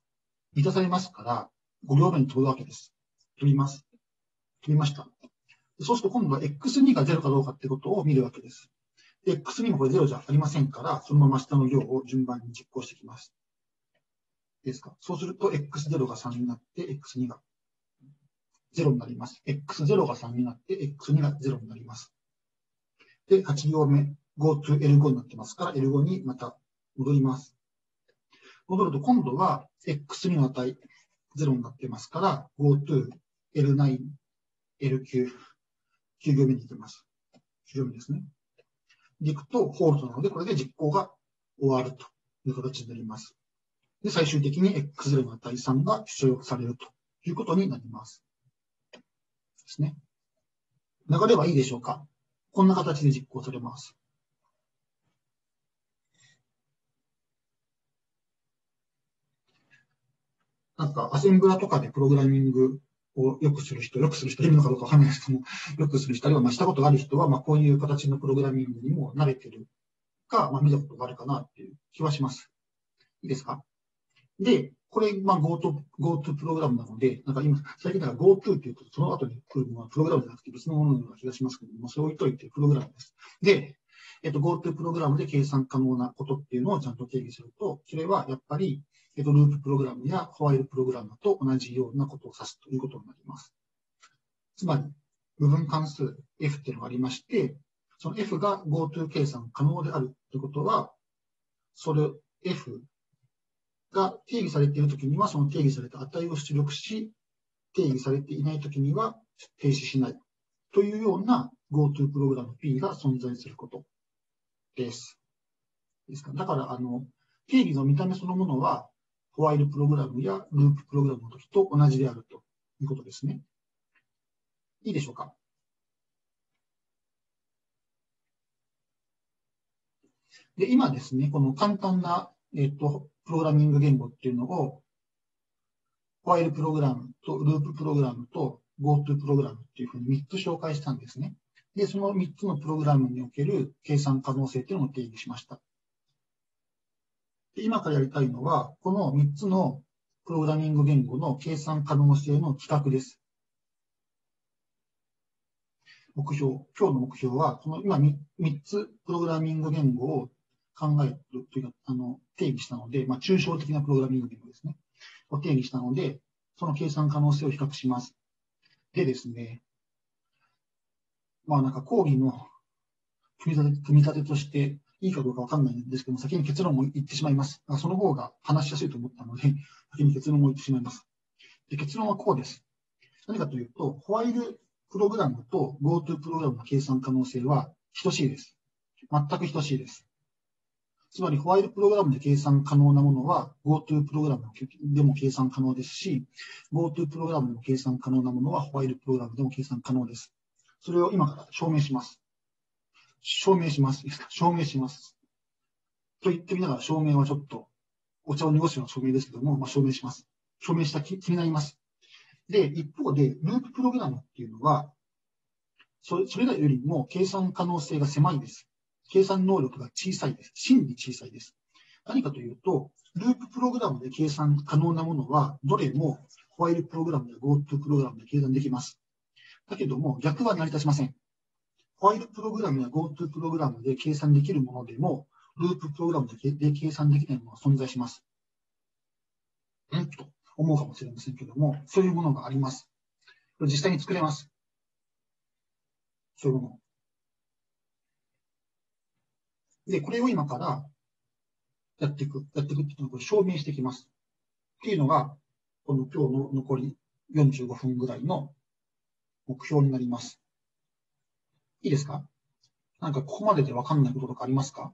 満たされますから、ご行目に飛ぶわけです。飛びます。飛びました。 そうすると今度は エックスに がゼロかどうかってことを見るわけです。エックスに もこれゼロじゃありませんから、そのまま下の行を順番に実行していきます。いいですか？そうすると エックスゼロ がさんになって、エックスに がゼロになります。エックスゼロ がさんになって、エックスに がゼロになります。で、はち行目、go to エルファイブ になってますから、エルファイブ にまた戻ります。戻ると今度は エックスに の値ゼロになってますから、go to エルナイン、エルナイン、きゅう行目に行きます。きゅう行目ですね。で、行くと、フォールトなので、これで実行が終わるという形になります。で、最終的に エックスゼロ の値さんが出力されるということになります。ですね。流れはいいでしょうか？こんな形で実行されます。なんか、アセンブラとかでプログラミングをよくする人、よくする人いるのかどうかわかんないですけども、よくする人、あるいはまあしたことがある人は、まあこういう形のプログラミングにも慣れてるか、まあ見たことがあるかなっていう気はします。いいですか？で、これ、まあ GoTo、GoTo プログラムなので、なんか今、最近だから GoTo っていうと、その後に来るのはプログラムじゃなくて別のもののような気がしますけども、それを置いといてプログラムです。で、えっと、GoTo プログラムで計算可能なことっていうのをちゃんと定義すると、それはやっぱり、えっと、ループプログラムやホワイルプログラムと同じようなことを指すということになります。つまり、部分関数 F っていうのがありまして、その F が GoTo 計算可能であるということは、それ F が定義されているときには、その定義された値を出力し、定義されていないときには停止しないというような GoTo プログラム P が存在することです。ですか？だから、あの、定義の見た目そのものは、ホワイルプログラムやループプログラムの時と同じであるということですね。いいでしょうか？で、今ですね、この簡単な、えっと、プログラミング言語っていうのを、ホワイルプログラムとループプログラムと GoTo プログラムっていうふうにみっつ紹介したんですね。で、そのみっつのプログラムにおける計算可能性っていうのを定義しました。で、今からやりたいのは、このみっつのプログラミング言語の計算可能性の比較です。目標、今日の目標は、この今 3, 3つプログラミング言語を考えるというか、あの、定義したので、まあ、抽象的なプログラミング言語ですね。を定義したので、その計算可能性を比較します。でですね、まあなんか講義の組み立て、組み立てとしていいかどうかわかんないんですけども、先に結論を言ってしまいます。その方が話しやすいと思ったので、先に結論を言ってしまいます。で、結論はこうです。何かというと、ホワイルプログラムと GoTo プログラムの計算可能性は等しいです。全く等しいです。つまり、ホワイルプログラムで計算可能なものは GoTo プログラムでも計算可能ですし、GoTo プログラムでも計算可能なものはホワイルプログラムでも計算可能です。それを今から証明します。証明します。証明します。と言ってみながら、証明はちょっと、お茶を濁すような証明ですけども、まあ、証明します。証明した気になります。で、一方で、ループプログラムっていうのは、それ、それらよりも計算可能性が狭いです。計算能力が小さいです。真に小さいです。何かというと、ループプログラムで計算可能なものは、どれもホワイルプログラムや GoTo プログラムで計算できます。だけども、逆は成り立ちません。ホワイルプログラムや GoTo プログラムで計算できるものでも、ループプログラムで計算できないものが存在します。んと思うかもしれませんけども、そういうものがあります。実際に作れます。そういうもの。で、これを今からやっていく、やっていくっていうのをこれ証明していきます。っていうのが、この今日の残りよんじゅうごふんぐらいの目標になります。いいですか？なんかここまででわかんないこととかありますか？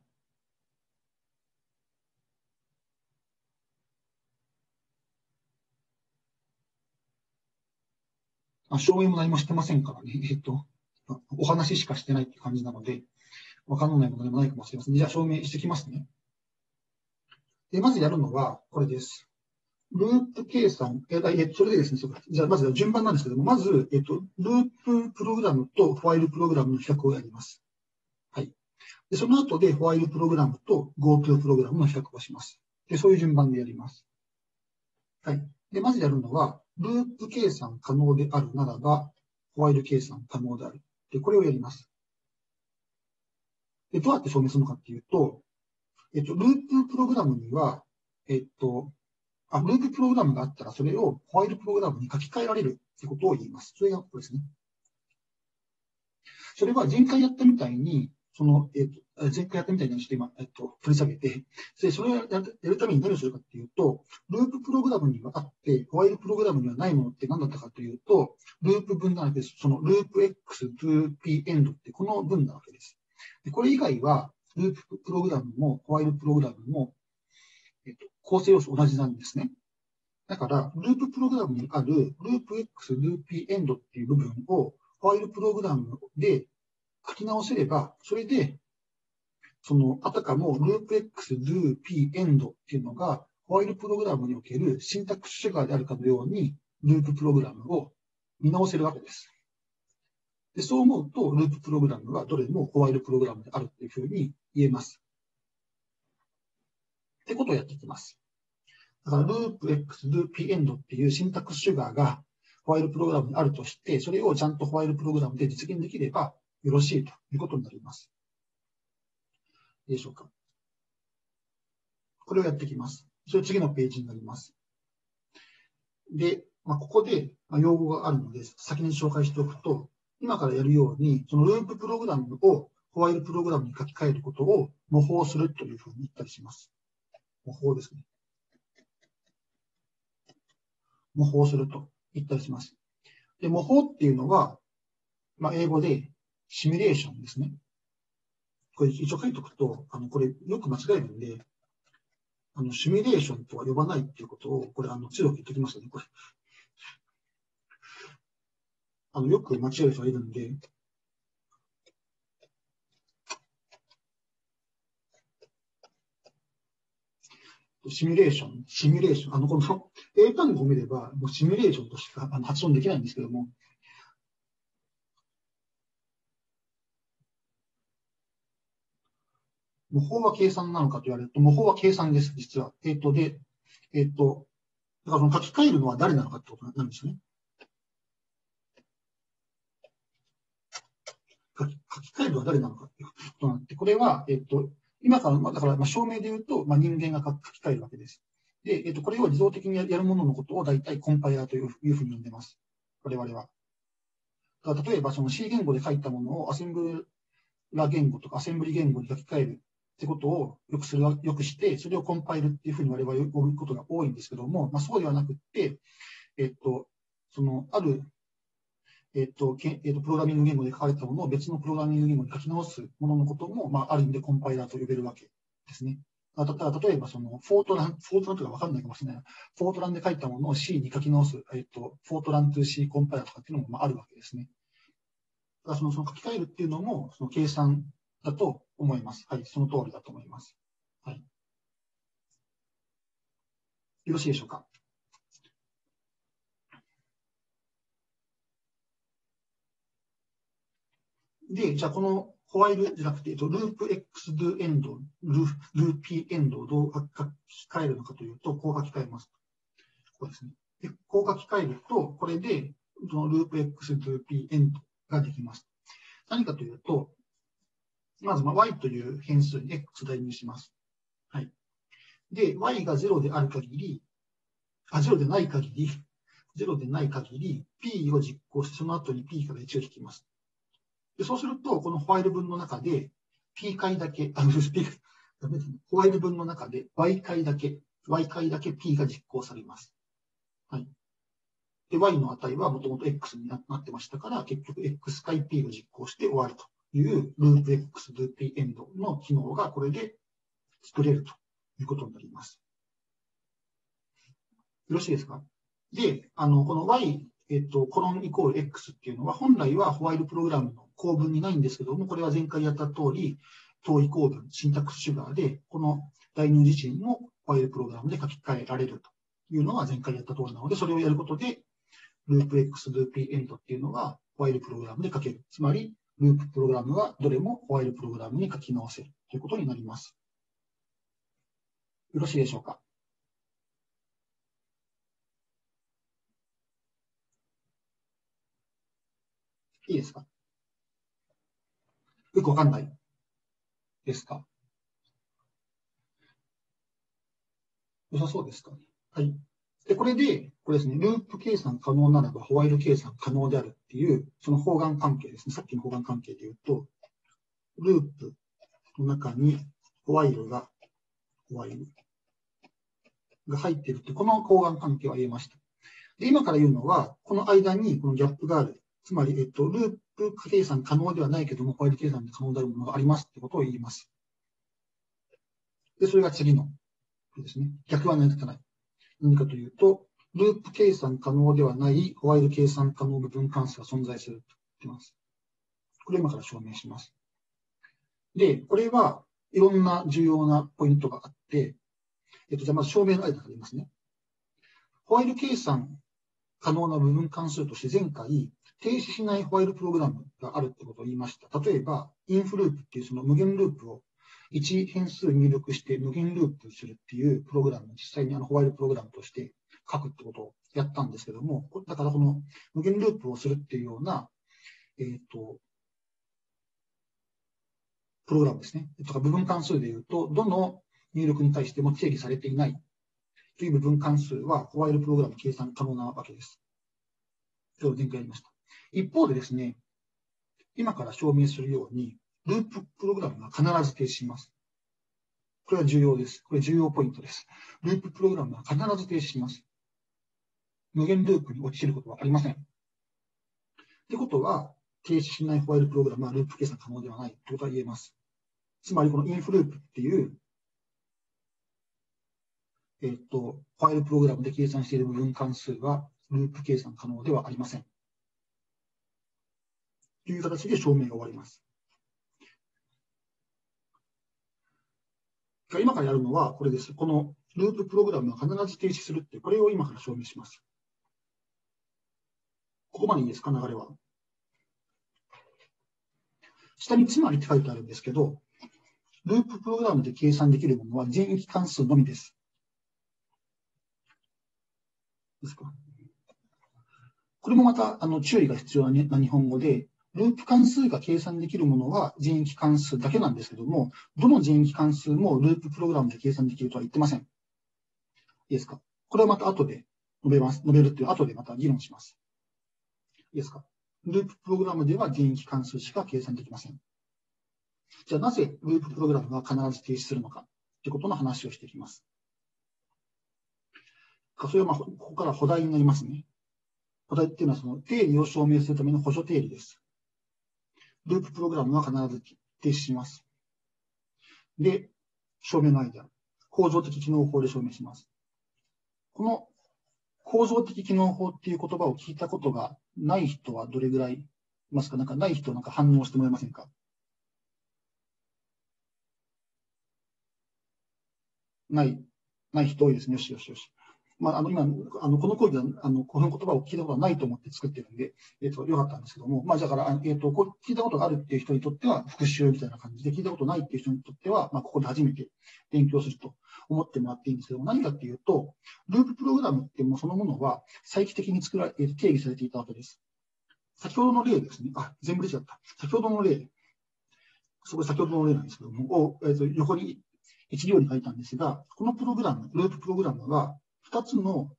あ、証明も何もしてませんからね。えっと、お話しかしてないって感じなので、わかんないものでもないかもしれません。じゃあ証明してきますね。で、まずやるのはこれです。ループ計算、え、えそれでですね、そうか。じゃあまず順番なんですけども、まず、えっと、ループプログラムとホワイルプログラムの比較をやります。はい。で、その後でホワイルプログラムと GoTo プログラムの比較をします。で、そういう順番でやります。はい。で、まずやるのは、ループ計算可能であるならば、 ホワイル計算可能である。で、これをやります。で、どうやって証明するのかっていうと、えっと、ループプログラムには、えっと、あ、ループプログラムがあったら、それをホワイルプログラムに書き換えられるってことを言います。それがここですね。それは前回やったみたいに、その、えっと、前回やったみたいにちょっと今、えっと、取り下げて、で、それをやるやるために何をするかっていうと、ループプログラムにはあって、ホワイルプログラムにはないものって何だったかというと、ループ分なわけです。そのループ X、ループ end ってこの分なわけです。で、これ以外は、ループプログラムもホワイルプログラムも、えっと、構成要素同じなんですね。だから、ループプログラムにあるループ X、ループ end っていう部分をホワイルプログラムで書き直せれば、それで、その、あたかもループ X、ループ end っていうのが、ホワイルプログラムにおけるシンタックスシュガーであるかのように、ループプログラムを見直せるわけです。で、そう思うと、ループプログラムはどれもホワイルプログラムであるっていうふうに言えます。ってことをやっていきます。だから、ループ X、ループ end っていうシンタックスシュガーがホワイルプログラムにあるとして、それをちゃんとホワイルプログラムで実現できればよろしいということになります。いいでしょうか。これをやっていきます。それ次のページになります。で、まあ、ここで用語があるので、先に紹介しておくと、今からやるように、そのループプログラムをホワイルプログラムに書き換えることを模倣するというふうに言ったりします。模倣ですね。模倣すると言ったりします。で、模倣っていうのは、まあ、英語でシミュレーションですね。これ一応書いておくと、あの、これよく間違えるんで、あの、シミュレーションとは呼ばないっていうことを、これあの、強く言っておきますよね、これ。あの、よく間違える人がいるんで、シミュレーション、シミュレーション、あの、この英単語を見れば、もうシミュレーションとしかあの発音できないんですけども、模倣は計算なのかと言われると、模倣は計算です、実は。えっ、と、で、えっ、と、だからその書き換えるのは誰なのかってことなんですよね。書き書き換えるのは誰なのかっていうことになって、これは、えっ、と、今から、まあ、だから、まあ、証明で言うと、まあ、人間が書き換えるわけです。で、えっ、と、これを自動的にやるもののことを大体コンパイラーといういうふうに呼んでます。我々は。だから例えば、その C 言語で書いたものをアセンブラ言語とかアセンブリ言語に書き換えるってことをよくする、よくして、それをコンパイルっていうふうに我々は呼ぶことが多いんですけども、まあ、そうではなくって、えっと、その、ある、えっと、けえっと、プログラミング言語で書かれたものを別のプログラミング言語に書き直すもののことも、まあ、ある意味でコンパイラーと呼べるわけですね。あた例えば、その、フォートラン、フォートランとかわかんないかもしれない。フォートランで書いたものを C に書き直す、えっと、フォートラン to C コンパイラーとかっていうのも、まあ、あるわけですね。だからその、その書き換えるっていうのも、その計算だと思います。はい、その通りだと思います。はい。よろしいでしょうか。で、じゃあこのホワイルじゃなくて、ループ X do end、ループ end をどう書き換えるのかというと、こう書き換えます。こうですね。でこう書き換えると、これで、そのループ X do end ができます。何かというと、まず、まあ、y という変数に x 代入します。はい。で、y がゼロである限り、あ、ゼロでない限り、ゼロでない限り、p を実行して、その後に p からいちを引きます。でそうすると、このホワイル文の中で、p 回だけ、あの、p、ダメですね。ホワイル文の中で y 回だけ、y 回だけ p が実行されます。はい。で、y の値はもともと x になってましたから、結局 x 回 p を実行して終わるというループ x ループ end の機能がこれで作れるということになります。よろしいですか？で、あの、この y、えっと、コロンイコール x っていうのは、本来はホワイルプログラムの構文にないんですけども、これは前回やった通り、等位構文、シンタックスシュガーで、この代入自身もホワイルプログラムで書き換えられるというのが前回やった通りなので、それをやることで、ループ X、ループ end っていうのがホワイルプログラムで書ける。つまり、ループプログラムはどれもホワイルプログラムに書き直せるということになります。よろしいでしょうか？ いいですか？よくわかんないですか？良さそうですかね。はい。で、これで、これですね、ループ計算可能ならばホワイル計算可能であるっていう、その包含関係ですね。さっきの包含関係で言うと、ループの中にホワイルが、ホワイルが入っているって、この包含関係は言えました。で、今から言うのは、この間にこのギャップがある。つまり、えっと、ループ計算可能ではないけども、ホワイル計算で可能であるものがありますってことを言います。で、それが次のですね。逆は成り立たない。何かというと、ループ計算可能ではないホワイル計算可能部分関数が存在すると言っています。これを今から証明します。で、これはいろんな重要なポイントがあって、えっと、じゃあまず証明の間から言いますね。ホワイル計算可能な部分関数として前回、停止しないホワイルプログラムがあるってことを言いました。例えば、インフループっていうその無限ループをいち変数入力して無限ループするっていうプログラムを実際にあのホワイルプログラムとして書くってことをやったんですけども、だからこの無限ループをするっていうような、えっと、プログラムですね。とか部分関数で言うと、どの入力に対しても定義されていないという部分関数はホワイルプログラム計算可能なわけです。それを前回やりました。一方でですね、今から証明するように、ループプログラムが必ず停止します。これは重要です。これ重要ポイントです。ループプログラムは必ず停止します。無限ループに落ちることはありません。ってことは、停止しないホワイルプログラムはループ計算可能ではないということは言えます。つまり、このインフループっていう、えっと、ホワイルプログラムで計算している部分関数は、ループ計算可能ではありません。という形で証明が終わります。今からやるのはこれです。このループプログラムは必ず停止するって、これを今から証明します。ここまでいいですか、流れは。下につまりって書いてあるんですけど、ループプログラムで計算できるものは全域関数のみです。ですか。これもまたあの注意が必要な日本語で、ループ関数が計算できるものは全域関数だけなんですけども、どの全域関数もループプログラムで計算できるとは言ってません。いいですか。これはまた後で述べます。述べるっていう後でまた議論します。いいですか。ループプログラムでは全域関数しか計算できません。じゃあなぜループプログラムが必ず停止するのかということの話をしていきます。それはまあここから補題になりますね。補題っていうのはその定理を証明するための補助定理です。ループプログラムは必ず停止します。で、証明の間、構造的機能法で証明します。この構造的機能法っていう言葉を聞いたことがない人はどれぐらいいますか？なんかない人なんか反応してもらえませんか？ない、ない人多いですね。よしよしよし。まあ、あの今あのこの講義はあのこの言葉を聞いたことはないと思って作ってるんで、えっと、よかったんですけども、まあ、だから、えっと、こう聞いたことがあるっていう人にとっては復習みたいな感じで、聞いたことないっていう人にとっては、まあ、ここで初めて勉強すると思ってもらっていいんですけども、何かっていうと、ループプログラムってもうそのものは再帰的に作られ、定義されていたわけです。先ほどの例ですね。あ、全部出ちゃった。先ほどの例、そこ先ほどの例なんですけども、を、えっと、横に一行に書いたんですが、このプログラム、ループプログラムは、ふたつの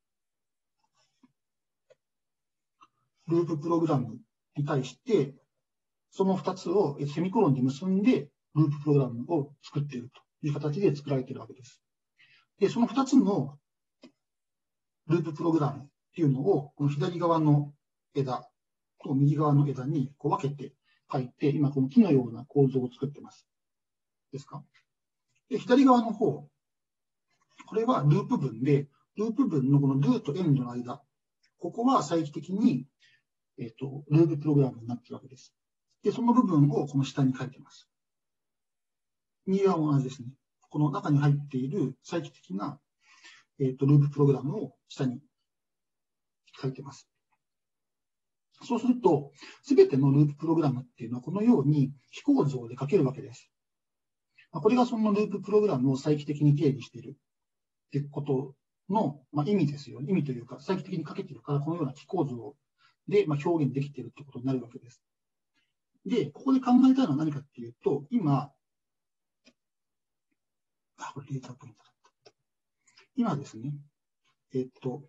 ループプログラムに対して、そのふたつをセミコロンで結んで、ループプログラムを作っているという形で作られているわけです。で、そのふたつのループプログラムっていうのを、この左側の枝と右側の枝にこう分けて書いて、今この木のような構造を作っています。ですか？で、左側の方、これはループ文で、ループ文のこのルーとエンドの間、ここは再帰的に、えっと、ループプログラムになっているわけです。で、その部分をこの下に書いています。右側も同じですね。この中に入っている再帰的な、えっと、ループプログラムを下に書いています。そうすると、すべてのループプログラムっていうのはこのように非構造で書けるわけです。これがそのループプログラムを再帰的に定義しているっていうことの、まあ、意味ですよね。意味というか、再帰的に書けているから、このような非構造で、まあ、表現できているということになるわけです。 で、ここで考えたいのは何かっていうと、今、あ、これデータポイントだった。今ですね、えっと、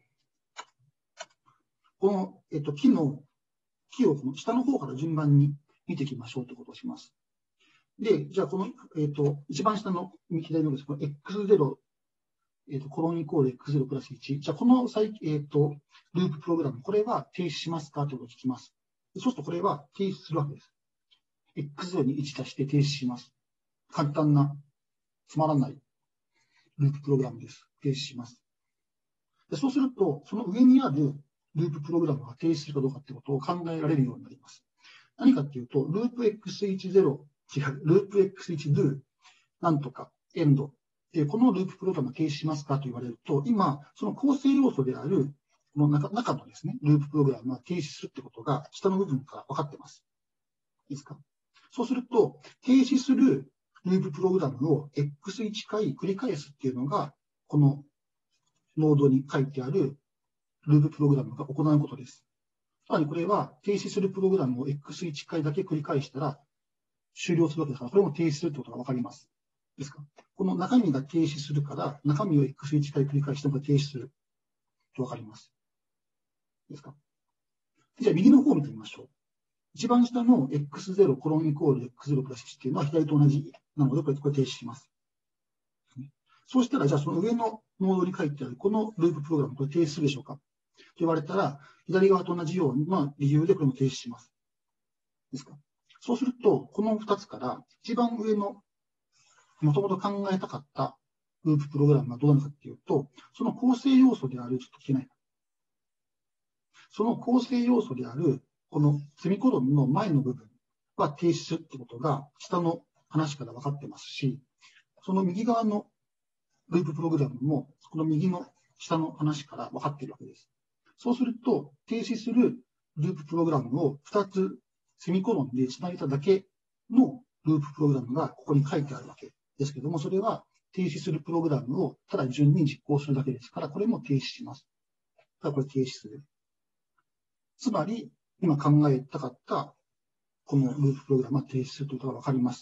この、えっと、木の、木をこの下の方から順番に見ていきましょうということをします。で、じゃあこの、えっと、一番下の左のです、この エックスゼロ、えっと、コロンイコール エックスゼロ プラスいち。じゃあこの、えっと、ループプログラム、これは停止しますかということを聞きます。そうするとこれは停止するわけです。エックスゼロ にいち足して停止します。簡単な、つまらないループプログラムです。停止します。でそうすると、その上にあるループプログラムが停止するかどうかということを考えられるようになります。何かっていうと、ループ エックスじゅう、違う、ループ エックスいち do、なんとか、エンド。で、このループプログラムを停止しますかと言われると、今、その構成要素である、この中中のですね、ループプログラムは停止するってことが、下の部分から分かってます。いいですか？そうすると、停止するループプログラムを エックスいち 回繰り返すっていうのが、このノードに書いてあるループプログラムが行うことです。つまりこれは停止するプログラムを エックスいち 回だけ繰り返したら終了するわけですから、これも停止するということがわかります。ですか？この中身が停止するから、中身を エックスいち 回繰り返しても停止するとわかります。ですか？じゃあ右の方を見てみましょう。一番下の エックスゼロ コロンイコール エックスゼロ プラスいちっていうのは左と同じなので、これ、これ停止します。そうしたら、じゃあその上のノードに書いてあるこのループプログラム、これ停止するでしょうかと言われたら、左側と同じような理由でこれも停止します。ですか？そうすると、このふたつから一番上のもともと考えたかったループプログラムがどうなのかっていうと、その構成要素である、ちょっと聞けない。その構成要素である、このセミコロンの前の部分は停止するってことが、下の話から分かってますし、その右側のループプログラムも、この右の下の話から分かっているわけです。そうすると、停止するループプログラムをふたつセミコロンでつなげただけのループプログラムがここに書いてあるわけですけども、それは停止するプログラムをただ順に実行するだけですから、これも停止します。だからこれ停止する。つまり、今考えたかったこのループプログラムは停止するということがわかります。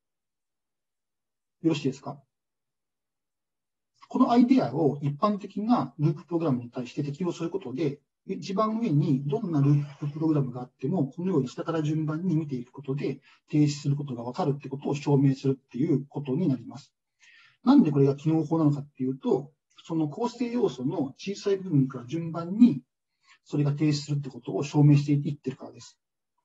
よろしいですか？このアイデアを一般的なループプログラムに対して適用することで、一番上にどんなループプログラムがあっても、このように下から順番に見ていくことで、停止することがわかるってことを証明するっていうことになります。なんでこれが機能法なのかっていうと、その構成要素の小さい部分から順番に、それが停止するってことを証明していってるからです。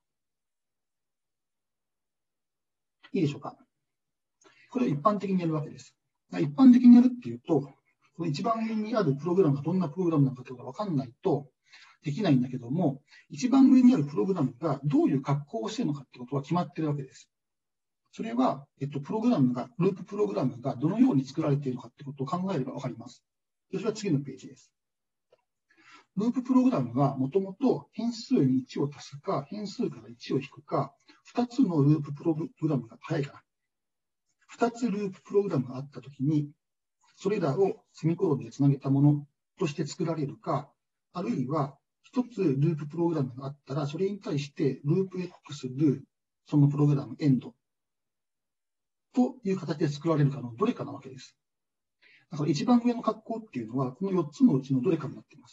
いいでしょうか？これを一般的にやるわけです。一般的にやるっていうと、この一番上にあるプログラムがどんなプログラムなのかということが分かんないとできないんだけども、一番上にあるプログラムがどういう格好をしているのかってことは決まっているわけです。それは、えっと、プログラムが、ループプログラムがどのように作られているのかってことを考えれば分かります。それは次のページです。ループプログラムはもともと変数にいちを足すか、変数からいちを引くか、ふたつのループプログラムが早いから。ふたつループプログラムがあったときに、それらをセミコロンでつなげたものとして作られるか、あるいはひとつループプログラムがあったら、それに対してループ X、do、そのプログラム、エンドという形で作られるかのどれかなわけです。だから一番上の格好っていうのは、このよっつのうちのどれかになっています。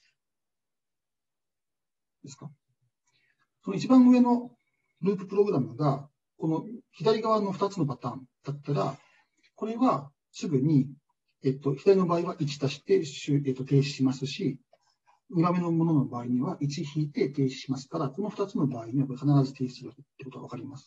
ですか？その一番上のループプログラムが、この左側のふたつのパターンだったら、これはすぐに、えっと、左の場合はいち足して、えっと、停止しますし、裏目のものの場合にはいち引いて停止しますから、このふたつの場合にはこれ必ず停止するってことがわかります。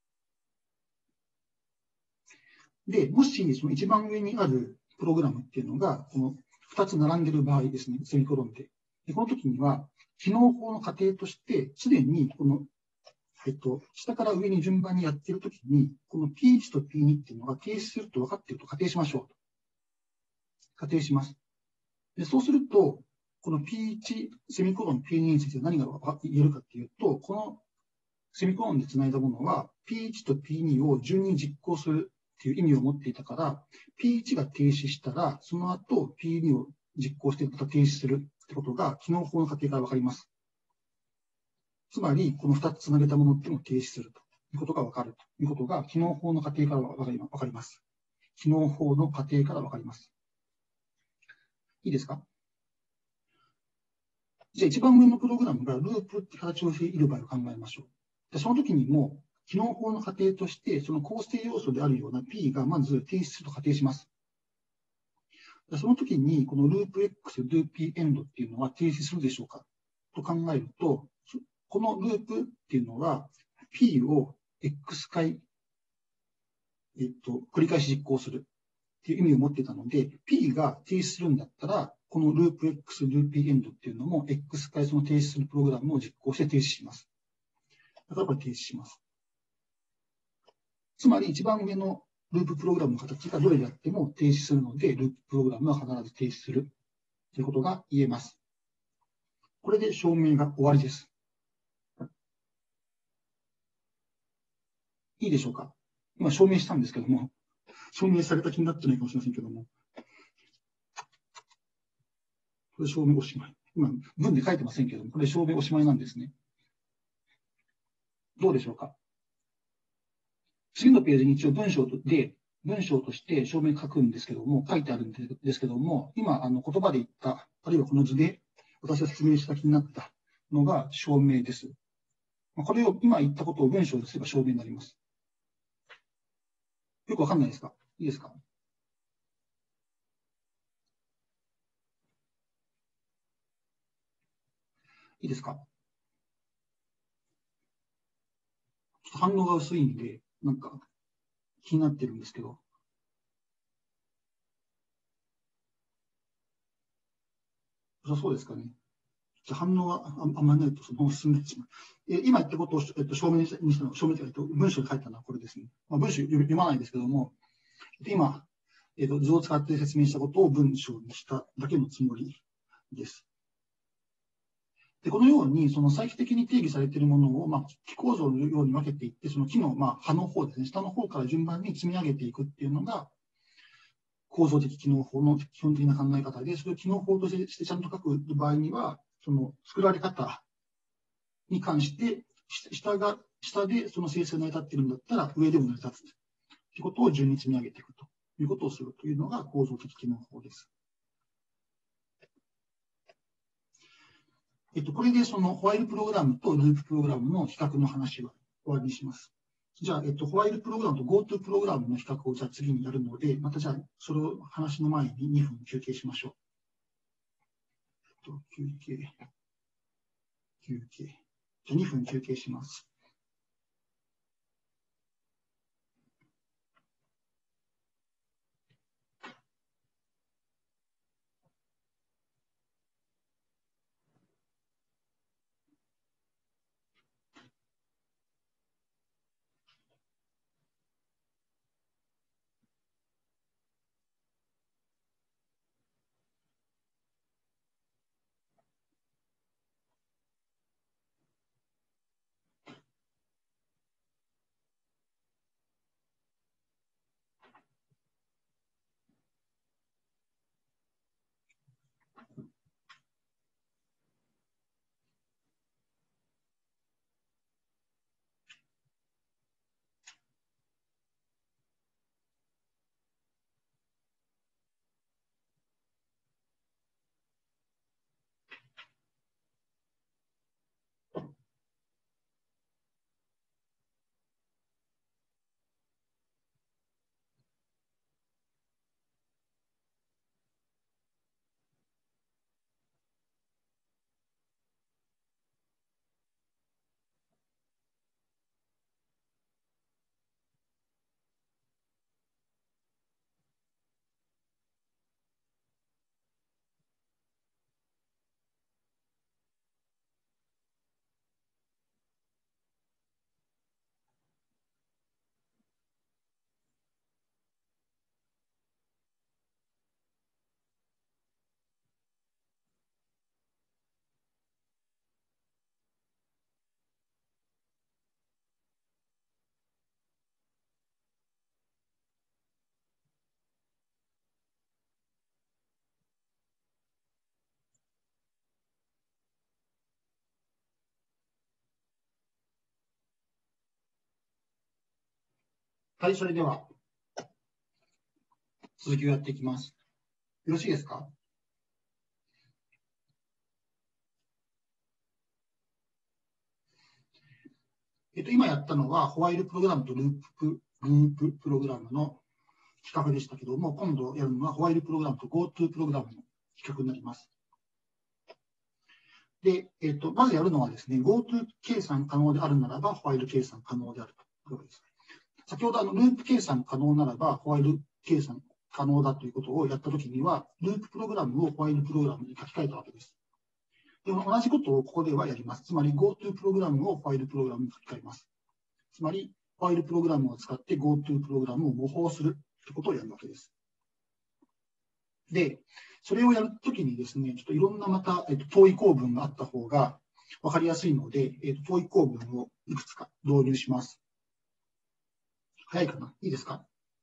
で、もしその一番上にあるプログラムっていうのが、このふたつ並んでる場合ですね、セミコロンで。でこの時には、機能法の過程として、すでにこの、えっと、下から上に順番にやっているときに、この ピーワン と ピーツー っていうのが停止すると分かっていると仮定しましょうと。仮定します。でそうすると、この ピーワン セミコロン ピーツー について何が言えるかっていうと、このセミコロンでつないだものは ピーワン と ピーツー を順に実行するっていう意味を持っていたから、ピーワン が停止したら、その後 ピーツー を実行してまた停止するってことが機能法の過程から分かります。 つまり、このふたつつなげたものっていうのを停止するということがわかるということが、機能法の過程からわかりわかります。機能法の過程からわかります。いいですか？じゃあ一番上のプログラムがループって形をしている場合を考えましょう。でその時にも、機能法の過程として、その構成要素であるような P がまず停止すると仮定します。でその時に、このループ X、ループエンドっていうのは停止するでしょうかと考えると、このループっていうのは P を X 回、えっと、繰り返し実行するっていう意味を持っていたので、P が停止するんだったら、このループ X、ループエンドっていうのも X 回その停止するプログラムを実行して停止します。だからこれ停止します。つまり一番上のループプログラムの形がどれであっても停止するので、ループプログラムは必ず停止するということが言えます。これで証明が終わりです。いいでしょうか？今証明したんですけども、証明された気になってないかもしれませんけども、これ証明おしまい。今、文で書いてませんけども、これ証明おしまいなんですね。どうでしょうか？次のページに一応文章で、文章として証明書くんですけども、書いてあるんですけども、今、あの言葉で言った、あるいはこの図で私が説明した気になったのが証明です。これを今言ったことを文章ですれば証明になります。よくわかんないですか？いいですか？いいですか？ちょっと反応が薄いんで、なんか気になってるんですけど。そうですかね。反応があんまりないとそのまま進んでしまう。え今言ったことを、えっと、証明にしたの、証明というか、文章に書いたのはこれですね。まあ、文章読まないんですけども、今、えっと、図を使って説明したことを文章にしただけのつもりです。でこのように、その再帰的に定義されているものを、まあ、機構造のように分けていって、その木の、まあ、葉の方ですね、下の方から順番に積み上げていくっていうのが、構造的機能法の基本的な考え方で、それを機能法としてちゃんと書く場合には、その作られ方に関して、下が、下でその生成成り立っているんだったら、上でも成り立つということを順に積み上げていくということをするというのが構造的機能法です。えっと、これでそのホワイルプログラムとループプログラムの比較の話は終わりにします。じゃあ、えっと、ホワイルプログラムと GoTo プログラムの比較をじゃあ次にやるので、またじゃあ、それを話の前ににふん休憩しましょう。えっと、休憩、休憩。じゃあにふん休憩します。 はい、それでは、続きをやっていきます。よろしいですか？えっと、今やったのは、ホワイルプログラムとループ、ループプログラムの比較でしたけども、今度やるのは、ホワイルプログラムと GoTo プログラムの比較になります。で、えっと、まずやるのはですね、GoTo 計算可能であるならば、ホワイル計算可能であるということです。先ほど、あの、ループ計算可能ならば、ホワイル計算可能だということをやったときには、ループプログラムをホワイルプログラムに書き換えたわけです。でも同じことをここではやります。つまり GoTo プログラムをホワイルプログラムに書き換えます。つまり、ホワイルプログラムを使って GoTo プログラムを模倣するということをやるわけです。で、それをやるときにですね、ちょっといろんなまた、えっと、遠い構文があった方が分かりやすいので、えっと、遠い構文をいくつか導入します。早いかな？いいですか？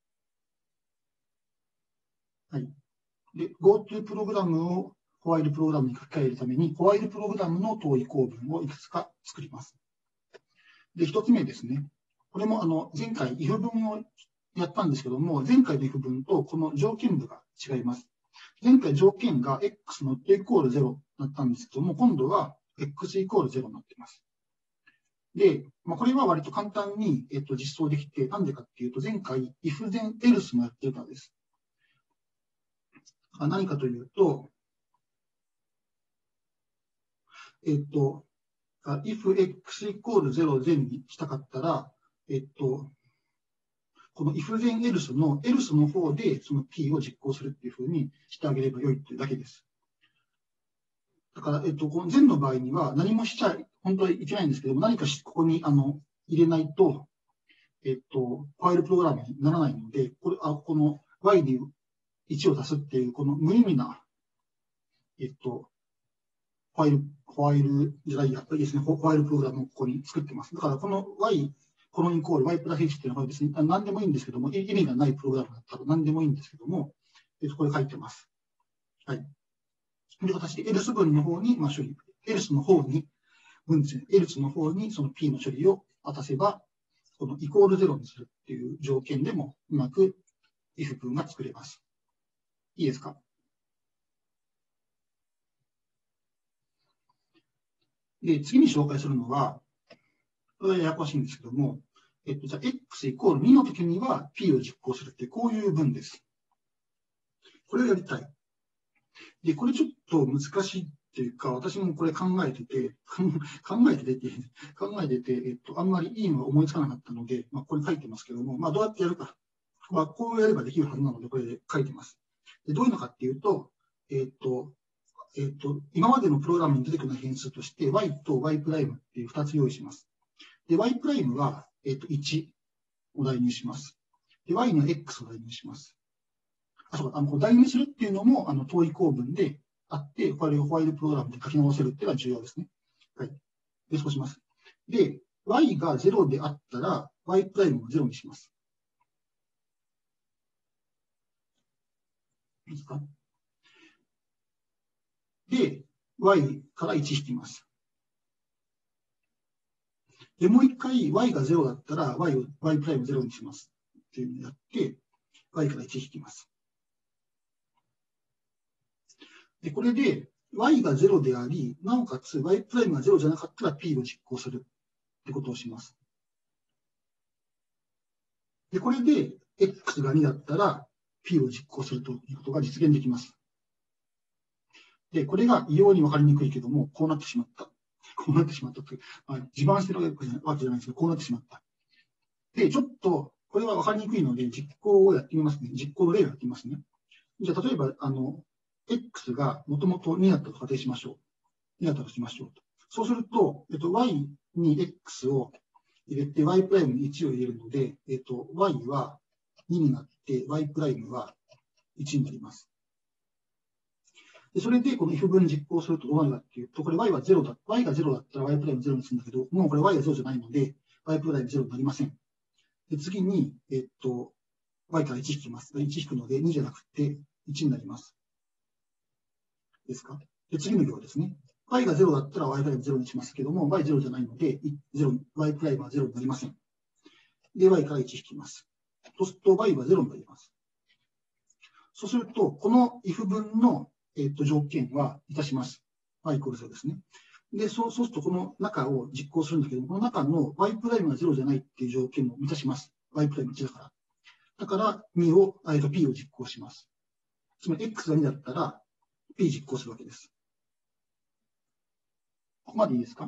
はい。で、GoTo プログラムをホワイルプログラムに書き換えるために、ホワイルプログラムの遠い構文をいくつか作ります。で、一つ目ですね。これもあの前回 if 文をやったんですけども、前回の if 文とこの条件部が違います。前回条件が x のイコールゼロだったんですけども、今度は x イコールゼロになっています。で、まあ、これは割と簡単に、えっと、実装できて、なんでかっていうと、前回 if then else もやってるからです。何かというと、えっと、if x イコールゼロ全にしたかったら、えっと、この if then else の else の方でその p を実行するっていうふうにしてあげればよいっていうだけです。だから、えっと、この全の場合には何もしちゃ本当はいけないんですけども、何かここにあの入れないと、えっと、ファイルプログラムにならないので、これ、あこの y にいちを足すっていう、この無意味な、えっと、ファイル、ファイルじゃないや、っぱりですね、ファイルプログラムをここに作ってます。だから、この y、このイコール y プラス h っていうのはですね、何でもいいんですけども、意味がないプログラムだったら何でもいいんですけども、えっと、これ書いてます。はい。という形で、else 文の方に、まあ、処理、else の方に、文ですね、else の方にその p の処理を渡せば、このイコールゼロにするっていう条件でもうまく if 文が作れます。いいですか？で、次に紹介するのは、これはややこしいんですけども、えっと、じゃあ x イコールにの時には p を実行するって、こういう文です。これをやりたい。で、これちょっと難しいっていうか、私もこれ考えてて、考えてて、考えてて、えっと、あんまりいいのが思いつかなかったので、まあ、ここに書いてますけども、まあ、どうやってやるか。まあ、こうやればできるはずなので、これで書いてます。でどういうのかっていうと、えっと、えっと、今までのプログラムに出てくる変数として、y と y' っていうふたつ用意します。で、y' は、えっと、いちを代入します。で、y の x を代入します。あ、そうか、あの、代入するっていうのも、あの、遠い構文であって、これをホワイルプログラムで書き直せるっていうのは重要ですね。はい。で、そうします。で、y がゼロであったら、y' もゼロにします。いいですか？で、y からいち引きます。で、もう一回 y がゼロだったら y を y' ゼロにしますっていうのをやって、y からいち引きます。で、これで y がゼロであり、なおかつ y' がゼロじゃなかったら p を実行するってことをします。で、これで x がにだったら p を実行するということが実現できます。で、これが異様に分かりにくいけども、こうなってしまった。こうなってしまったという、まあ、自慢してるわけじゃないですけど、こうなってしまった。で、ちょっと、これは分かりにくいので、実行をやってみますね。実行の例をやってみますね。じゃあ、例えば、あの、x がもともとにだったと仮定しましょう。にだったとしましょうと。そうすると、えっと、y に x を入れて、y' にいちを入れるので、えっと、y はにになって、y' はいちになります。でそれで、この if 文実行するとどうなるかっていうと、これ y はゼロだ、y がゼロだったら y' ゼロにするんだけど、もうこれ y がゼロじゃないので、y' ゼロになりません。で次に、えっと、y からいち引きます。いち引くのでにじゃなくていちになります。ですか？で次の行ですね。y がゼロだったら y' ゼロにしますけども、y ゼロじゃないので、ゼロ y' はゼロになりません。で、y からいち引きます。 そうすると y はゼロになります。そうすると、この if 文の、えっと、条件は満たします。y イコールゼロですね。で、そう、そうすると、この中を実行するんだけども、この中の y プライムがゼロじゃないっていう条件を満たします。y プライムいちだから。だから、にを、えっと、p を実行します。つまり、x がにだったら、p 実行するわけです。ここまでいいですか？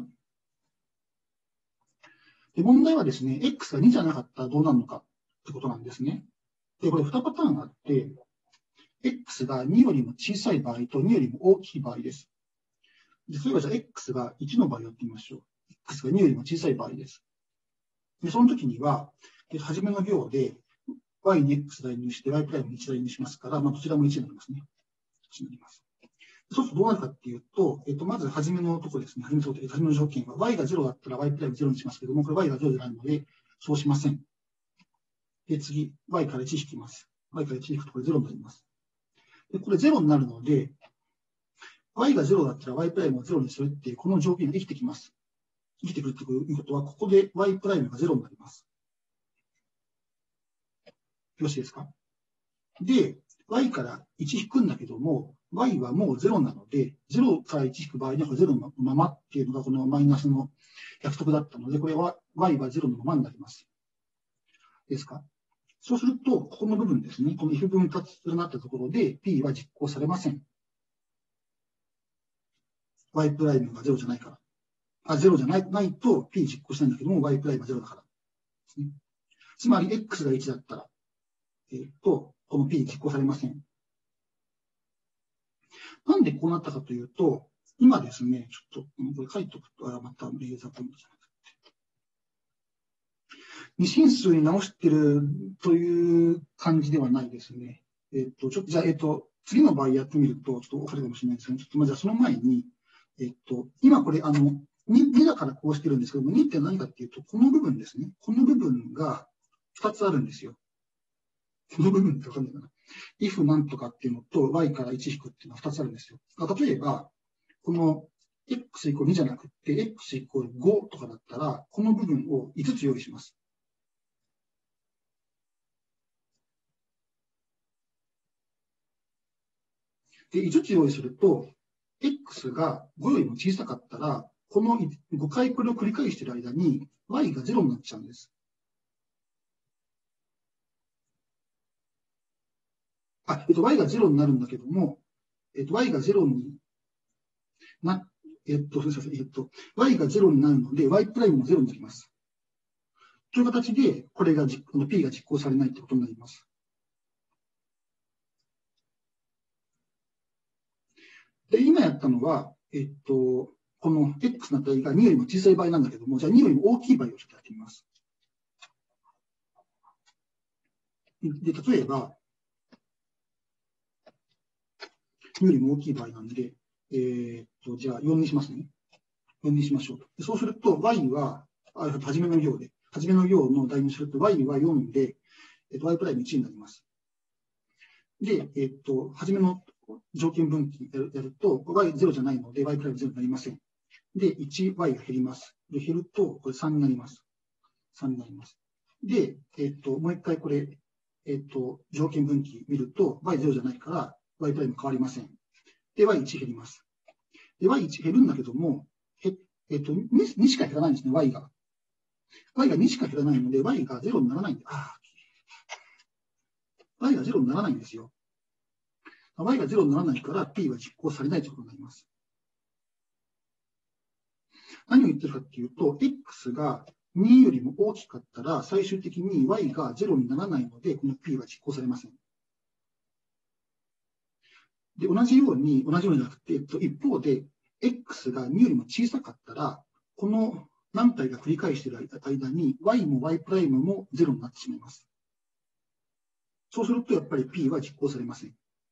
で、問題はですね、x がにじゃなかったらどうなるのかってことなんですね。で、これにパターンがあって、x がによりも小さい場合とによりも大きい場合です。で、それはじゃあ x がいちの場合をやってみましょう。x がによりも小さい場合です。で、その時には、初めの行で y に x 代入して y プライムにいち代入しますから、まあ、どちらもいちになりますね。いちになります。そうするとどうなるかっていうと、えっと、まず初めのところですね。初めのところ、初めの条件は y がゼロだったら y プライムゼロにしますけども、これ y がゼロじゃないので、そうしません。で、次、y からいち引きます。y からいち引くとこれゼロになります。で、これゼロになるので、y がゼロだったら y プライムをゼロにするっていう、この条件が生きてきます。生きてくるということは、ここで y プライムがゼロになります。よろしいですか？で、y からいち引くんだけども、y はもうゼロなので、ゼロからいち引く場合にはこれゼロのままっていうのがこのマイナスの約束だったので、これは y はゼロのままになります。ですか？そうすると、ここの部分ですね、この if 文ふたつ連なったところで p は実行されません。y プライムがゼロじゃないから。あ、ゼロじゃない、ないと p 実行しないんだけども、y プライムがゼロだからですね。つまり x がいちだったら、えっと、この p 実行されません。なんでこうなったかというと、今ですね、ちょっと、これ書いておくと、あ、またレーザーポイントじゃなくて。二進数に直してるという感じではないですね。えっと、ちょっと、じゃあ、えっと、次の場合やってみると、ちょっとわかるかもしれないですけど、ちょっと、まあ、じゃあその前に、えっと、今これ、あの、に, にだからこうしてるんですけども、にって何かっていうと、この部分ですね。この部分がふたつあるんですよ。この部分ってわかんないかな。if なんとかっていうのと y からいち引くっていうのはふたつあるんですよ。例えば、この x イコールにじゃなくて x イコールごとかだったら、この部分をいつつ用意します。で、いつつ用意すると、x がごよりも小さかったら、このごかいこれを繰り返している間に y がゼロになっちゃうんです。あ、えっと、y がゼロになるんだけども、えっと、y がゼロにな、えっと、すみません、えっと、y がゼロになるので、y プライムもゼロになります。という形で、これが、p が実行されないということになります。で、今やったのは、えっと、この x の値がによりも小さい場合なんだけども、じゃあによりも大きい場合をちょっとやってみます。で、例えば、によりも大きい場合なんで、えー、っと、じゃあよんにしますね。よんにしましょうと。でそうすると、y は、あ、初めの行で、初めの行の代入すると、y はよんで、えっと、y プライムいちになります。で、えっと、初めの条件分岐やるやると、y ゼロじゃないので、y プライムゼロになりません。で、いち、y が減ります。で、減ると、これさんになります。さんになります。で、えっと、もう一回これ、えっと、条件分岐見ると、y ゼロじゃないから、y プライム変わりません。で、ワイワン 減ります。で、ワイワン 減るんだけども、ええっと、に, にしか減らないんですね、y が。y がにしか減らないので、y がゼロにならないんで、ああ、y がゼロにならないんですよ。y がゼロにならないから p は実行されないということになります。何を言ってるかっていうと、x がによりも大きかったら、最終的に y がゼロにならないので、この p は実行されません。で、同じように、同じようになくて、えっと、一方で、x がによりも小さかったら、この何回か繰り返している間に、y も y' もゼロになってしまいます。そうすると、やっぱり p は実行されません。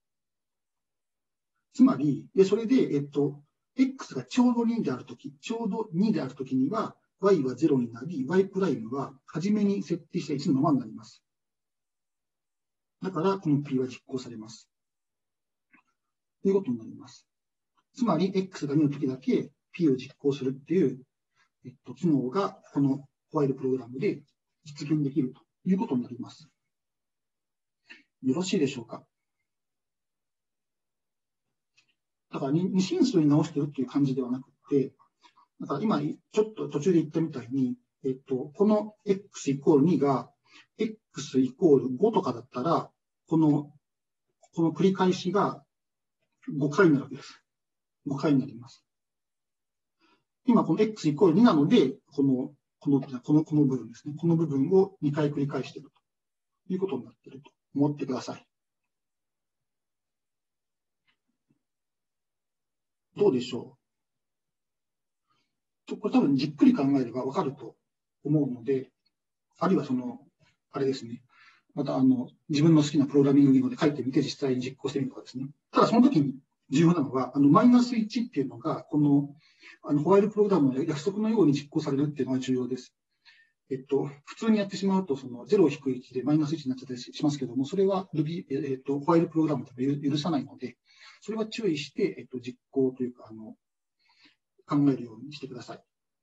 つまり、でそれで、えっと、x がちょうどにであるとき、ちょうどにであるときには、y はゼロになり、y' は初めに設定したいちのままになります。だから、この p は実行されます。ということになります。つまり、x がにのときだけ p を実行するっていう、えっと、機能がこのホワイルプログラムで実現できるということになります。 よろしいでしょうか。だから二進数に直してるっていう感じではなくて、だから今ちょっと途中で言ったみたいに、えっと、この x イコールにが x イコールごとかだったら、この、この繰り返しがごかいになるわけです。ごかいになります。今この x イコールになので、この、この、この、この部分ですね。この部分をにかい繰り返しているということになっていると思ってください。どうでしょう。これ多分じっくり考えればわかると思うので、あるいはその、あれですね。またあの、自分の好きなプログラミング言語で書いてみて実際に実行してみるとかですね。ただその時に重要なのは、あの、マイナスいちっていうのが、この、あの、ホワイルプログラムの約束のように実行されるっていうのが重要です。えっと、普通にやってしまうと、そのゼロを引くいちでマイナスいちになっちゃったりしますけども、それは Ruby、えっと、ホワイルプログラムでは許さないので、それは注意して、えっと、実行というか、あの、考えるようにしてください。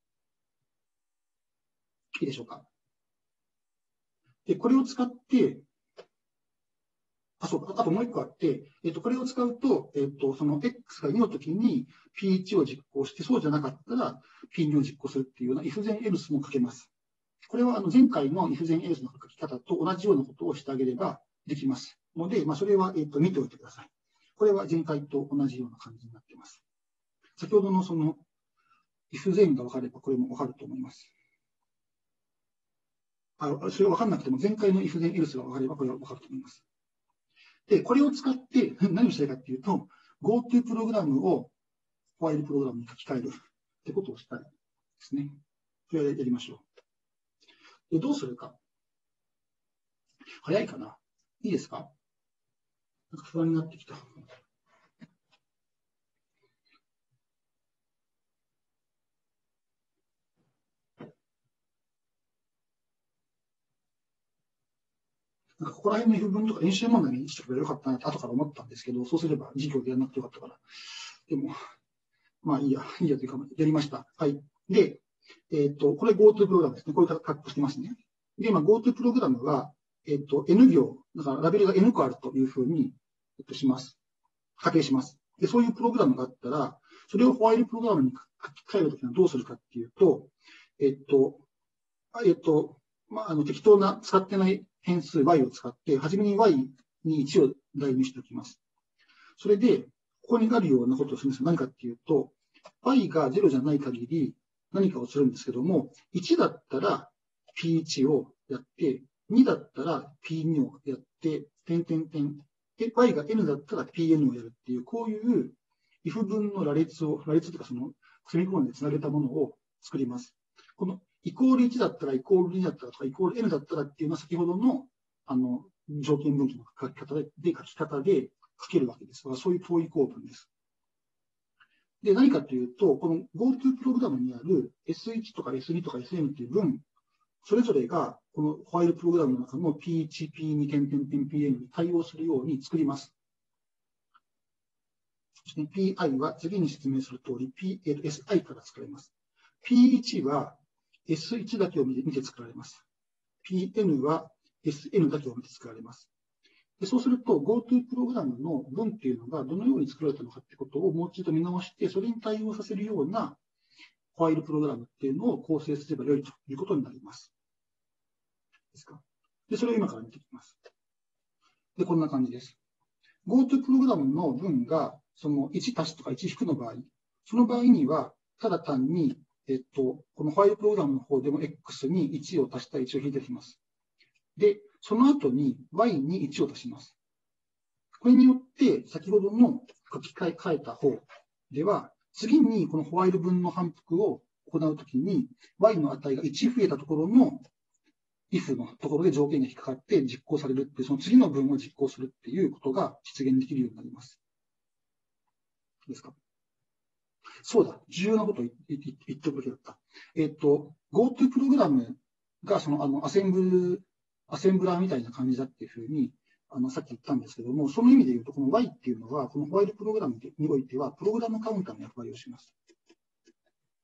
いいでしょうか。で、これを使って、あ、そうか。あともう一個あって、えっと、これを使うと、えっと、その x がにの時に ピーワン を実行して、そうじゃなかったら ピーツー を実行するっていうような if then else も書けます。これはあの前回の if then else の書き方と同じようなことをしてあげればできますので、まあ、それは、えっと、見ておいてください。これは前回と同じような感じになっています。先ほどのその if then が分かればこれも分かると思います。あ、それ分かんなくても前回の if then else が分かればこれは分かると思います。で、これを使って何をしたいかっていうと、GoTo プログラムをホワイルプログラムに書き換えるってことをしたいですね。それをやりましょう。で、どうするか。早いかないいですか？なんか不安になってきた。なんかここら辺の if 文とか演習問題にしてくればよかったなって後から思ったんですけど、そうすれば授業でやらなくてよかったから。でも、まあいいや、いいやというか、やりました。はい。で、えっと、これ GoTo プログラムですね。こういう格好してますね。で、今 GoTo プログラムは、えっと、N 行、だからラベルが N 個あるというふうに、えっと、します。仮定します。で、そういうプログラムがあったら、それをホワイルプログラムに書き換えるときにはどうするかっていうと、えっと、えっと、まあ、あの、適当な使ってない変数 y を使って、はじめに y にいちを代入しておきます。それで、ここにあるようなことをするんですが、何かっていうと、y がゼロじゃない限り何かをするんですけども、いちだったら ピーワン をやって、にだったら ピーツー をやって、点点点。で、y が n だったら ピーエヌ をやるっていう、こういう if 文の羅列を、羅列というかその、セミコロンでつなげたものを作ります。このイコールいちだったら、イコールにだったらとか、イコール n だったらっていうのは先ほどの、あの、条件分岐の書き方で、で書き方で書けるわけですが、そういう統一構文です。で、何かというと、この GoTo プログラムにある エスワン とか エスツー とか エスエヌ っていう文、それぞれが、このホワイルプログラムの中の ピーワン、ピーツー、点点点 ピーエヌ に対応するように作ります。そして ピーアイ は次に説明する通り ピーエスアイ から作られます。ピーワン は エスワン だけを見て、見て作られます。ピーエヌ は エスエヌ だけを見て作られます。でそうすると GoTo プログラムの文っていうのがどのように作られたのかってことをもう一度見直して、それに対応させるようなホワイルプログラムっていうのを構成すればよいということになります。ですか。で、それを今から見ていきます。で、こんな感じです。GoTo プログラムの文がそのいち足すとかいち引くの場合、その場合には、ただ単に、えっと、このホワイルプログラムの方でも X にいちを足したいちを引いてきます。で、その後に Y にいちを足します。これによって、先ほどの書き換え変えた方では、次にこのホワイル文の反復を行うときに、Y の値がいち増えたところの if のところで条件が引っかかって実行されるっていう、その次の文を実行するっていうことが実現できるようになります。ですか。そうだ、重要なことを言っておくべきだった。えっと、GoTo プログラムがそのあのアセンブル、アセンブラーみたいな感じだっていうふうに、あのさっき言ったんですけども、その意味で言うと、この Y っていうのは、このホワイルプログラムにおいては、プログラムカウンターの役割をします。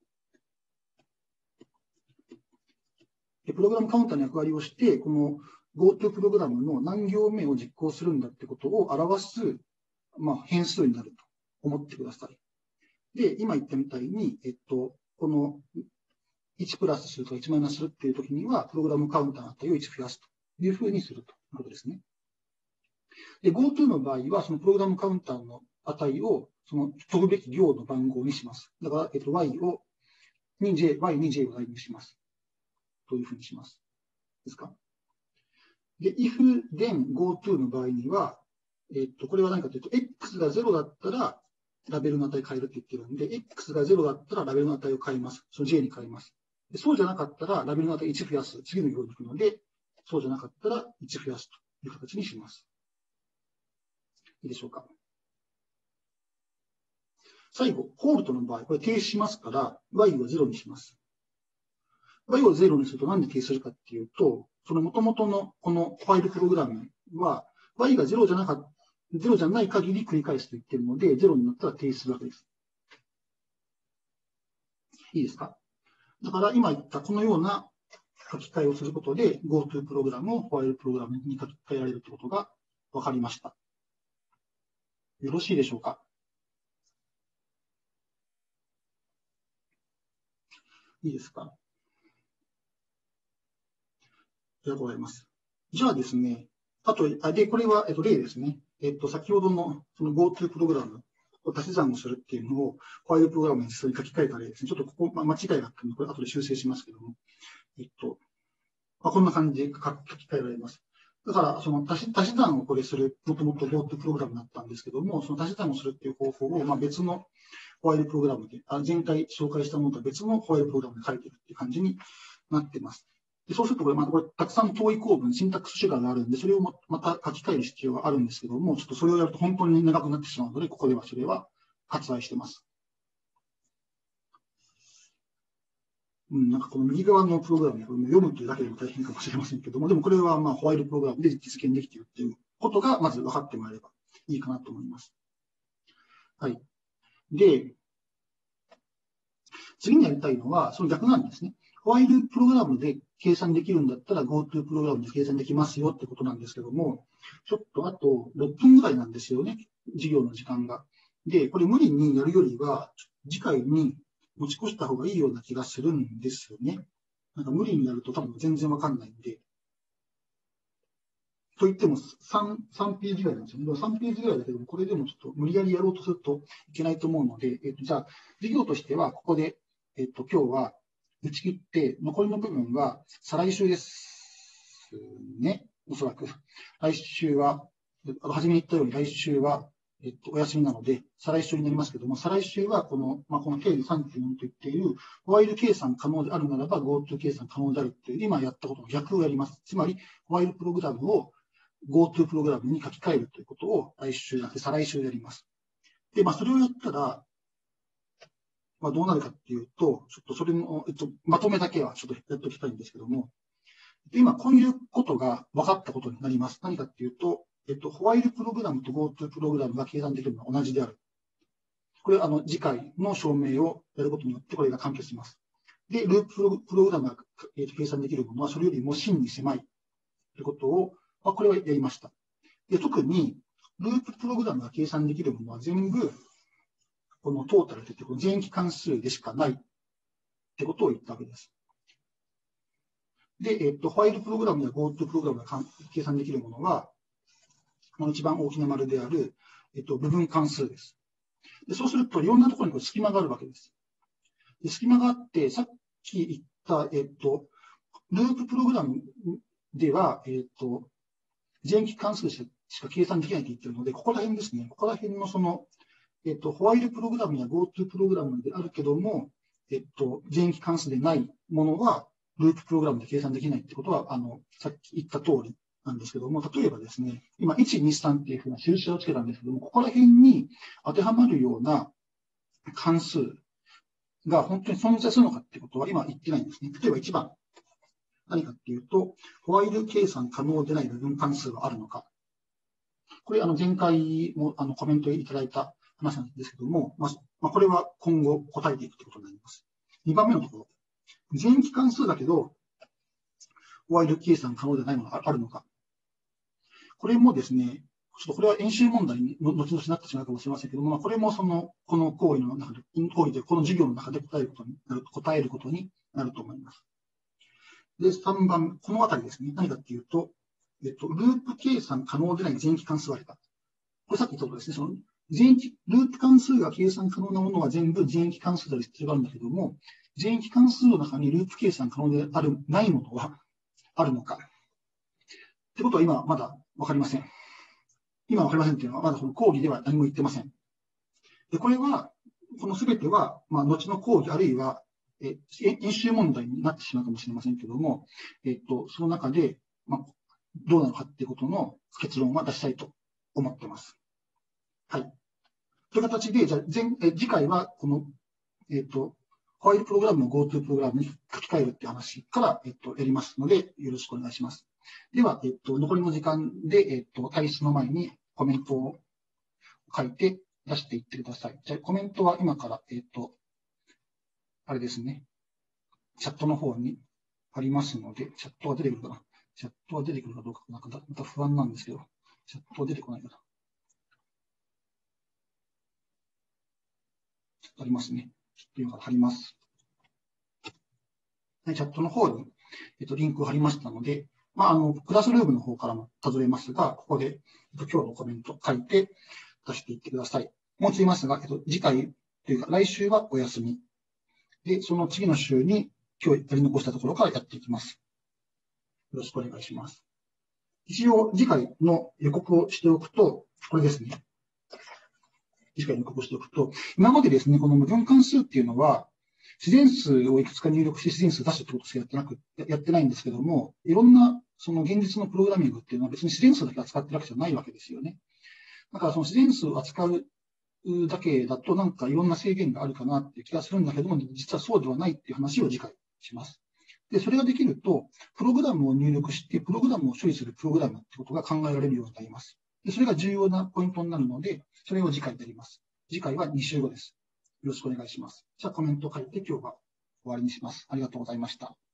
でプログラムカウンターの役割をして、この GoTo プログラムの何行目を実行するんだってことを表す、まあ、変数になると思ってください。で、今言ったみたいに、えっと、このいちプラスするとかいちマイナスするっていうときには、プログラムカウンターの値をいち増やすというふうにするということですね。で、GoTo の場合は、そのプログラムカウンターの値を、その飛ぶべき行の番号にします。だから、えっと、y を、に j、y に j を代入します。というふうにします。ですか？で、if then GoTo の場合には、えっと、これは何かというと、x がゼロだったら、ラベルの値変えるって言ってるんで、x がゼロだったらラベルの値を変えます。その j に変えます。でそうじゃなかったら、ラベルの値いち増やす。次の行に行くので、そうじゃなかったらいち増やすという形にします。いいでしょうか。最後、ホールドの場合、これ停止しますから、y をゼロにします。y をゼロにすると何で停止するかっていうと、その元々のこのファイルプログラムは、y がゼロじゃなかった、ゼロじゃない限り繰り返すと言っているので、ゼロになったら停止するわけです。いいですか？だから今言ったこのような書き換えをすることで、GoTo プログラムをファイルプログラムに書き換えられるということが分かりました。よろしいでしょうか？いいですか？ありがとうございます。じゃあですね、あと、あで、これは、えっと、例ですね。えっと、先ほどのその GoTo プログラムを足し算をするっていうのを、ファイルプログラムに実際に書き換えた例ですね。ちょっとここ、まあ、間違いがあったので、これ後で修正しますけども、えっと、まあ、こんな感じで書き換えられます。だから、その足し足し算をこれする、もともと GoTo プログラムだったんですけども、その足し算をするっていう方法を、まあ、別のファイルプログラムで、あ前回紹介したものとは別のファイルプログラムで書いているっていう感じになっています。でそうするとこれ、まあ、これたくさん遠い構文、シンタックス手段があるんで、それをまた書き換える必要があるんですけども、ちょっとそれをやると本当に長くなってしまうので、ここではそれは割愛しています。うん、なんかこの右側のプログラムを読むというだけでも大変かもしれませんけども、でもこれはまあホワイトプログラムで実現できているということがまず分かってもらえればいいかなと思います。はい。で、次にやりたいのは、その逆なんですね。ホワイルプログラムで計算できるんだったら GoTo プログラムで計算できますよってことなんですけども、ちょっとあとろっぷんぐらいなんですよね、授業の時間が。で、これ無理にやるよりは、次回に持ち越した方がいいような気がするんですよね。なんか無理にやると多分全然わかんないんで。と言っても 3, 3ページぐらいなんですよね。さんページぐらいだけども、これでもちょっと無理やりやろうとするといけないと思うので、えっと、じゃあ、授業としてはここで、えっと、今日は打ち切って、残りの部分は再来週ですね。おそらく。来週は、初めに言ったように来週は、えっと、お休みなので、再来週になりますけども、再来週はこの、まあ、この定理 さんてんよん と言っている、ホワイル計算可能であるならば GoTo 計算可能であるっていう、今やったことの逆をやります。つまり、ホワイルプログラムを GoTo プログラムに書き換えるということを来週やって、再来週やります。で、まあ、それをやったら、まあ、どうなるかっていうと、ちょっとそれの、えっと、まとめだけはちょっとやっておきたいんですけども、今、こういうことが分かったことになります。何かっていうと、えっと、ホワイルプログラムと GoTo プログラムが計算できるのは同じである。これ、あの、次回の証明をやることによって、これが完結します。で、ループプログラムが、えー、計算できるものは、それよりも真に狭いということを、まあ、これはやりました。で、特に、ループプログラムが計算できるものは全部、このトータルといって、この全域関数でしかないってことを言ったわけです。で、えっと、ホワイルプログラムや GoTo プログラムが計算できるものは、この一番大きな丸である、えっと、部分関数です。でそうすると、いろんなところにこう隙間があるわけです。で隙間があって、さっき言った、えっと、ループプログラムでは、えっと、全域関数しか計算できないと言っているので、ここら辺ですね。ここら辺のその、えっと、ホワイルプログラムや GoTo プログラムであるけども、えっと、全域関数でないものは、ループプログラムで計算できないってことは、あの、さっき言った通りなんですけども、例えばですね、今、いち、に、さんっていうふうな印をつけたんですけども、ここら辺に当てはまるような関数が本当に存在するのかってことは今言ってないんですね。例えばいちばん。何かっていうと、ホワイル計算可能でない部分関数はあるのか。これ、あの、前回もあのコメントいただいた話なんですけども、まあ、これは今後答えていくということになります。にばんめのところ。全域関数だけど、 ワイル計算可能でないものがあるのか。これもですね、ちょっとこれは演習問題に後々なってしまうかもしれませんけども、まあ、これもその、この行為の中で、行為で、この授業の中で答えることになる、答えることになると思います。で、さんばん、このあたりですね、何かっていうと、えっと、ループ計算可能でない全域関数割れた。これさっき言ったことですね、その、全域、ループ関数が計算可能なものは全部全域関数である必要があるんだけども、全域関数の中にループ計算可能である、ないものはあるのか。ってことは今まだわかりません。今わかりませんっていうのはまだこの講義では何も言ってません。で、これは、このすべては、まあ、後の講義あるいは、え、演習問題になってしまうかもしれませんけども、えっと、その中で、まあ、どうなのかっていうことの結論は出したいと思っています。はい。という形で、じゃあ前、え次回は、この、えっと、ファイルプログラムの GoTo プログラムに書き換えるっていう話から、えっと、やりますので、よろしくお願いします。では、えっと、残りの時間で、えっと、退出の前にコメントを書いて出していってください。じゃあ、コメントは今から、えっと、あれですね、チャットの方にありますので、チャットが出てくるかな。チャットが出てくるかどうか、なんかまた不安なんですけど、チャットが出てこないかな。チャットありますね。ちょっと今から貼ります。チャットの方に、えっと、リンクを貼りましたので、まあ、あの、クラスルームの方からもたどれますが、ここで、えっと、今日のコメントを書いて出していってください。もう一度言いますが、えっと、次回というか、来週はお休み。で、その次の週に今日やり残したところからやっていきます。よろしくお願いします。一応、次回の予告をしておくと、これですね。次回の予告をしておくと、今までですね、この無分関数っていうのは、自然数をいくつか入力して自然数を出すってことしかやってなく、やってないんですけども、いろんなその現実のプログラミングっていうのは別に自然数だけ扱ってるわけじゃないわけですよね。だからその自然数を扱うだけだとなんかいろんな制限があるかなっていう気がするんだけども、実はそうではないっていう話を次回します。で、それができると、プログラムを入力して、プログラムを処理するプログラムってことが考えられるようになります。で、それが重要なポイントになるので、それを次回やります。次回はに週後です。よろしくお願いします。じゃあコメントを書いて今日は終わりにします。ありがとうございました。